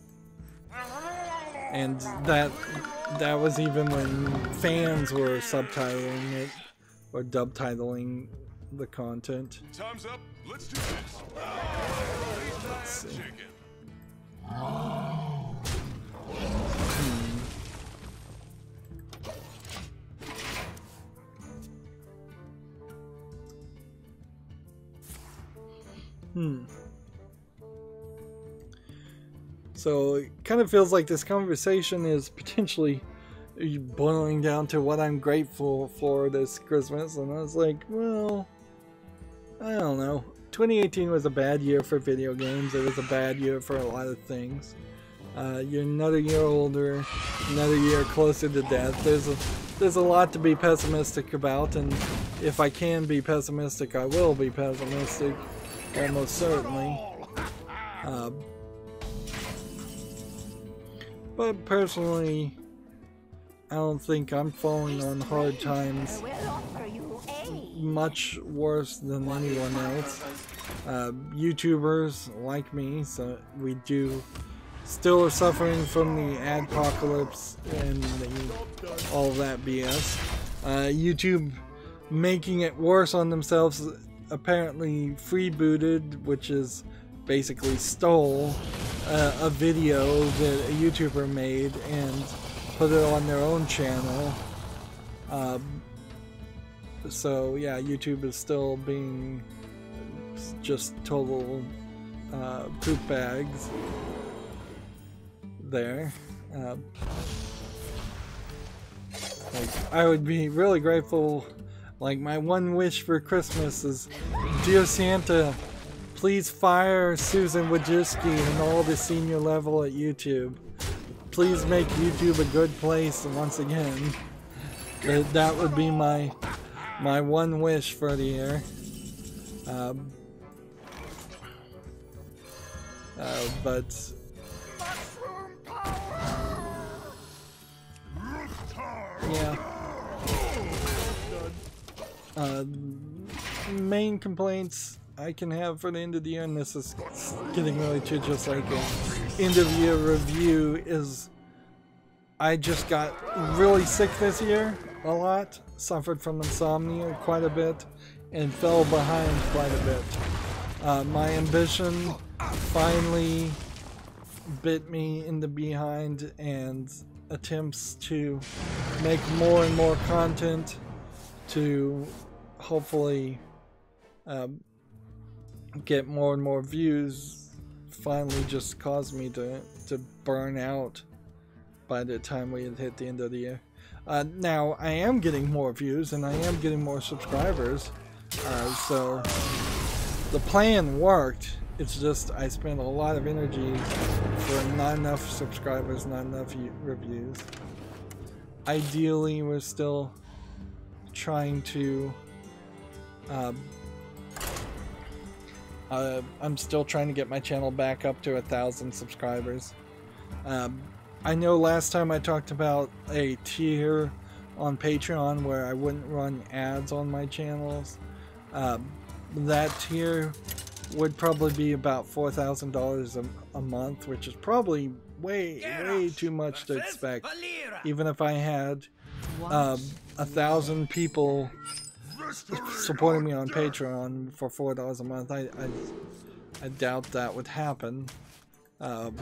and that that was even when fans were subtitling it or dubtitling the content. Time's up. Let's do this. Let's see. Chicken. Hmm. So it kind of feels like this conversation is potentially boiling down to what I'm grateful for this Christmas, and I was like, well, I don't know. twenty eighteen was a bad year for video games. It was a bad year for a lot of things. Uh, you're another year older, another year closer to death. There's a there's a lot to be pessimistic about, and if I can be pessimistic, I will be pessimistic, almost certainly. Uh, but personally, I don't think I'm falling on hard times much worse than anyone else. Uh, YouTubers like me, so we do still are suffering from the adpocalypse and the, all that B S. Uh, YouTube making it worse on themselves, apparently freebooted, which is basically stole uh, a video that a YouTuber made and put it on their own channel. Um, so yeah, YouTube is still being just total uh, poop bags there. Uh, like, I would be really grateful. Like, my one wish for Christmas is, dear Santa, please fire Susan Wojcicki and all the senior level at YouTube. Please make YouTube a good place once again. That, that would be my my one wish for the year. Um, uh, but yeah. Uh, main complaints I can have for the end of the year, and this is getting really to just like an end of year review, is I just got really sick this year a lot, suffered from insomnia quite a bit, and fell behind quite a bit. Uh, my ambition finally bit me in the behind, and attempts to make more and more content to hopefully um, get more and more views finally just caused me to, to burn out by the time we had hit the end of the year. Uh, now, I am getting more views and I am getting more subscribers, uh, so the plan worked. It's just I spent a lot of energy for not enough subscribers, not enough reviews. Ideally, we're still trying to um, uh, I'm still trying to get my channel back up to a thousand subscribers. um, I know last time I talked about a tier on Patreon where I wouldn't run ads on my channels. Um, that tier would probably be about four thousand dollars a month, which is probably way way too much to expect, even if I had um, a thousand people supporting me on Patreon for four dollars a month. I, I, I doubt that would happen. Um,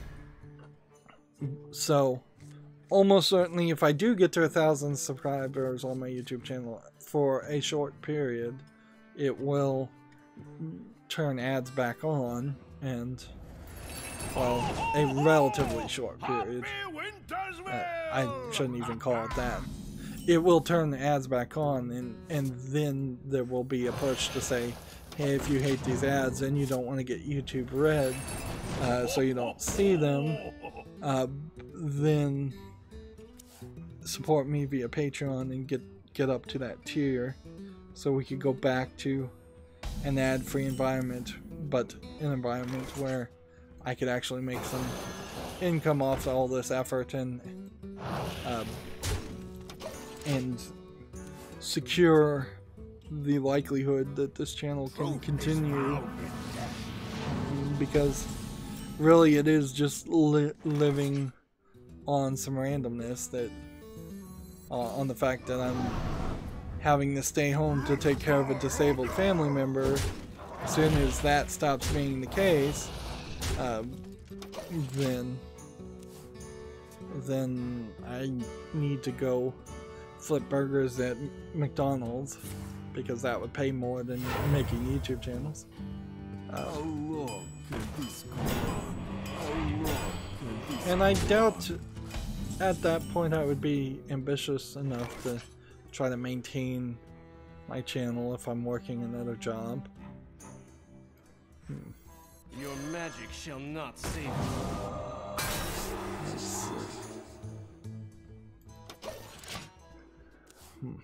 so, almost certainly, if I do get to a thousand subscribers on my YouTube channel for a short period, it will turn ads back on, and, well, a relatively short period. Uh, I shouldn't even call it that. It will turn the ads back on, and, and then there will be a push to say, hey, if you hate these ads and you don't want to get YouTube red, uh, so you don't see them, uh, then support me via Patreon and get get up to that tier, so we could go back to an ad-free environment, but an environment where I could actually make some income off all this effort and um, and secure the likelihood that this channel can continue, because really it is just li living on some randomness, that uh, on the fact that I'm having to stay home to take care of a disabled family member. As soon as that stops being the case, uh, then then I need to go flip burgers at McDonald's, because that would pay more than making YouTube channels. Uh, and I doubt at that point I would be ambitious enough to try to maintain my channel if I'm working another job. Hmm. Your magic shall not save you. Let's see. Hmm.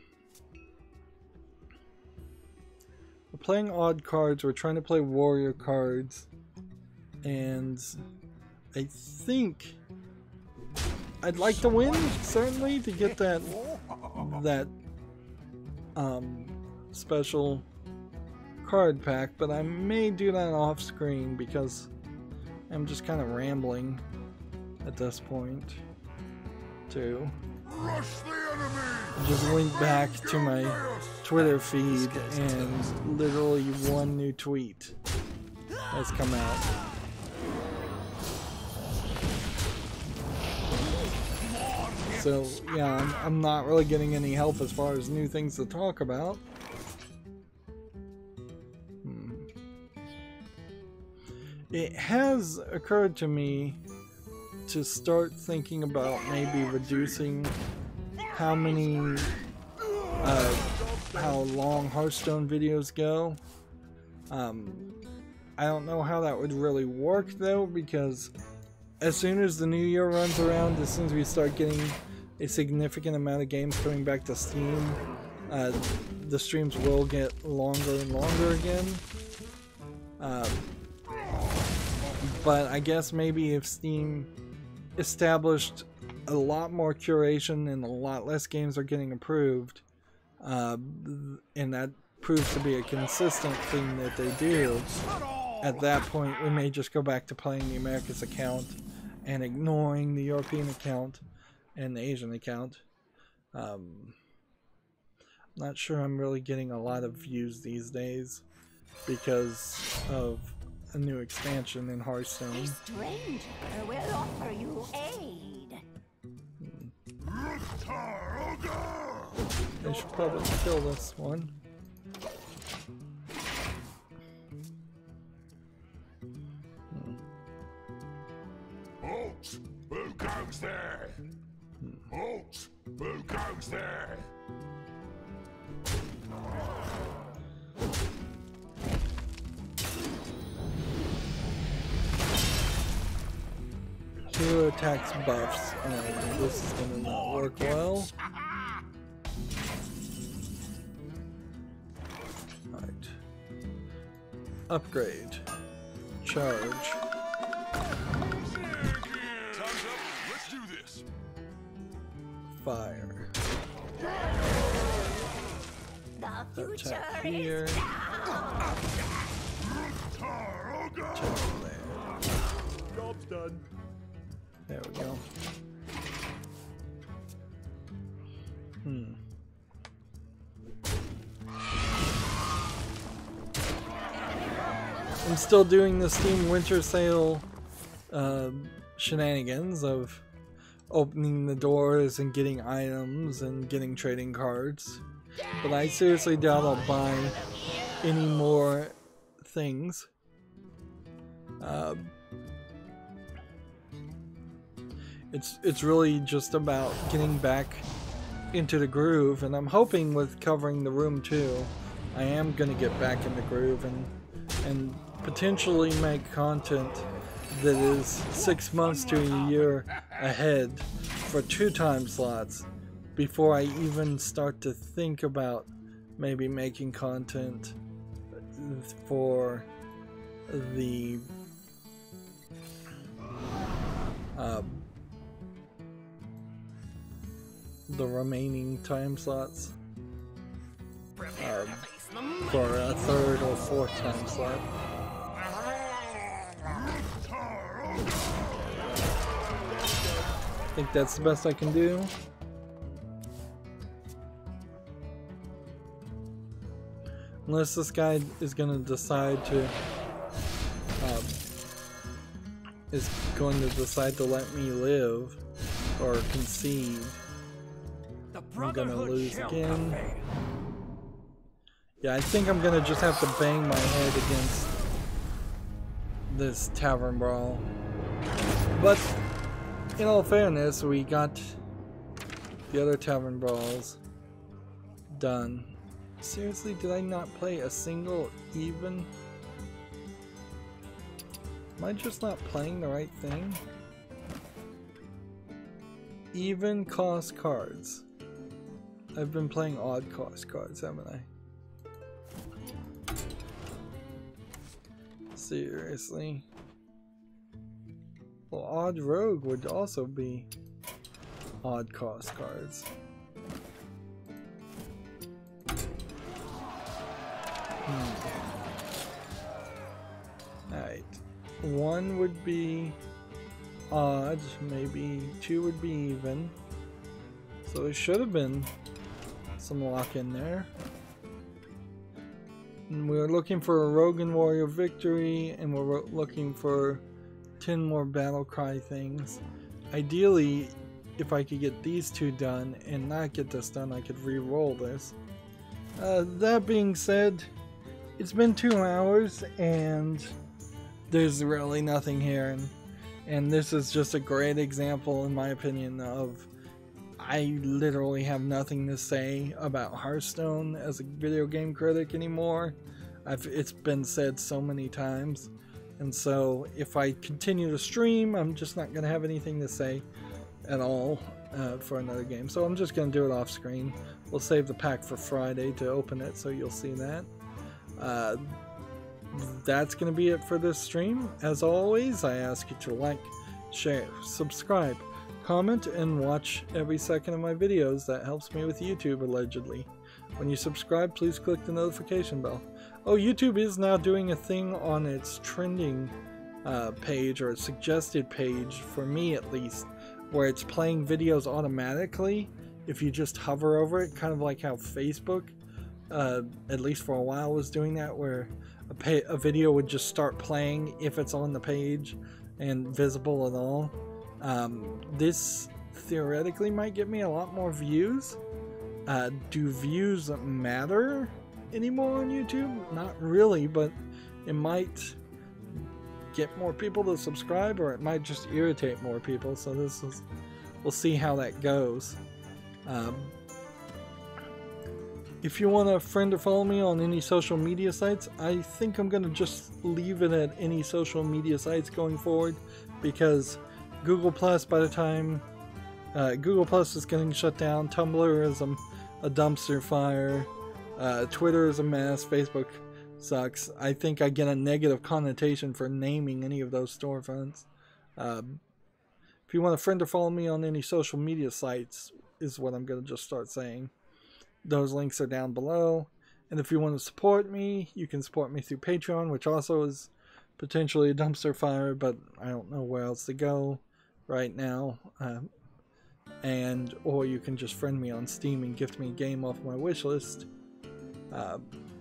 We're playing odd cards. We're trying to play warrior cards, and I think I'd like to win, certainly, to get that that um, special card pack, but I may do that off screen because I'm just kind of rambling at this point too. Rush the enemy! Just went back to my Twitter feed and literally one new tweet has come out. So yeah, I'm, I'm not really getting any help as far as new things to talk about. Hmm. It has occurred to me to start thinking about maybe reducing how many, uh, how long Hearthstone videos go. Um, I don't know how that would really work though, because as soon as the new year runs around, as soon as we start getting a significant amount of games coming back to Steam, uh, the streams will get longer and longer again. Um, but I guess maybe if Steam established a lot more curation and a lot less games are getting approved, uh, and that proves to be a consistent thing that they do, at that point we may just go back to playing the Americas account and ignoring the European account and the Asian account. Um, I'm not sure I'm really getting a lot of views these days because of a new expansion in Hearthstone. A stranger will offer you aid. I should probably kill this one. Halt! Who goes there? Halt! Who goes there? Hero attacks buffs, and this is gonna not work well. Alright. Upgrade. Charge. Time's up. Let's do this. Fire. The future Attack here. is now. Attack there. Job's done. There we go. Hmm. I'm still doing the Steam Winter Sale uh, shenanigans of opening the doors and getting items and getting trading cards. But I seriously doubt I'll buy any more things. Uh, It's it's really just about getting back into the groove, and I'm hoping with covering the room too, I am gonna get back in the groove and and potentially make content that is six months to a year ahead for two time slots before I even start to think about maybe making content for the um, the remaining time slots um, for a third or fourth time slot. I think that's the best I can do. Unless this guy is going to decide to um, is going to decide to let me live or concede. I'm gonna lose again. Yeah, I think I'm gonna just have to bang my head against this tavern brawl. But in all fairness, we got the other tavern brawls done. Seriously, did I not play a single even? Am I just not playing the right thing? Even cost cards. I've been playing odd cost cards, haven't I? Seriously? Well, odd rogue would also be odd cost cards. Hmm. Alright. One would be odd, maybe two would be even. So there should have been some lock in there. And we're looking for a Rogue and Warrior victory, and we're looking for ten more battle cry things. Ideally, if I could get these two done and not get this done, I could re-roll this. Uh, that being said, it's been two hours and there's really nothing here, and, and this is just a great example, in my opinion, of I literally have nothing to say about Hearthstone as a video game critic anymore. I've, it's been said so many times, and so if I continue to stream, I'm just not going to have anything to say at all uh, for another game. So I'm just going to do it off screen. We'll save the pack for Friday to open it, so you'll see that. Uh, that's going to be it for this stream. As always, I ask you to like, share, subscribe, comment, and watch every second of my videos. That helps me with YouTube, allegedly. When you subscribe, please click the notification bell. Oh, YouTube is now doing a thing on its trending uh, page, or its suggested page, for me at least, where it's playing videos automatically if you just hover over it, kind of like how Facebook, uh, at least for a while, was doing that, where a, pay a video would just start playing if it's on the page and visible at all. Um, this theoretically might get me a lot more views. Uh, do views matter anymore on YouTube? Not really, but it might get more people to subscribe, or it might just irritate more people. So this is, we'll see how that goes. Um, if you want to friend or follow me on any social media sites, I think I'm going to just leave it at any social media sites going forward, because Google Plus, by the time uh, Google Plus is getting shut down, Tumblr is a, a dumpster fire, uh, Twitter is a mess, Facebook sucks. I think I get a negative connotation for naming any of those storefronts. Um, if you want to friend or follow me on any social media sites, is what I'm going to just start saying. Those links are down below. And if you want to support me, you can support me through Patreon, which also is potentially a dumpster fire, but I don't know where else to go right now. Um, and or you can just friend me on Steam and gift me a game off my wish list. Uh,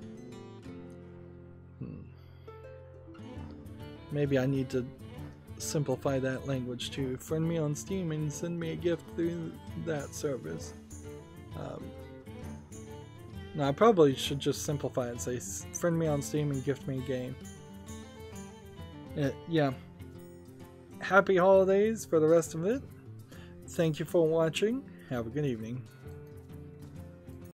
hmm. Maybe I need to simplify that language too. Friend me on Steam and send me a gift through that service. Um, no, I probably should just simplify it and say friend me on Steam and gift me a game. Uh, yeah. Happy holidays for the rest of it. Thank you for watching. Have a good evening.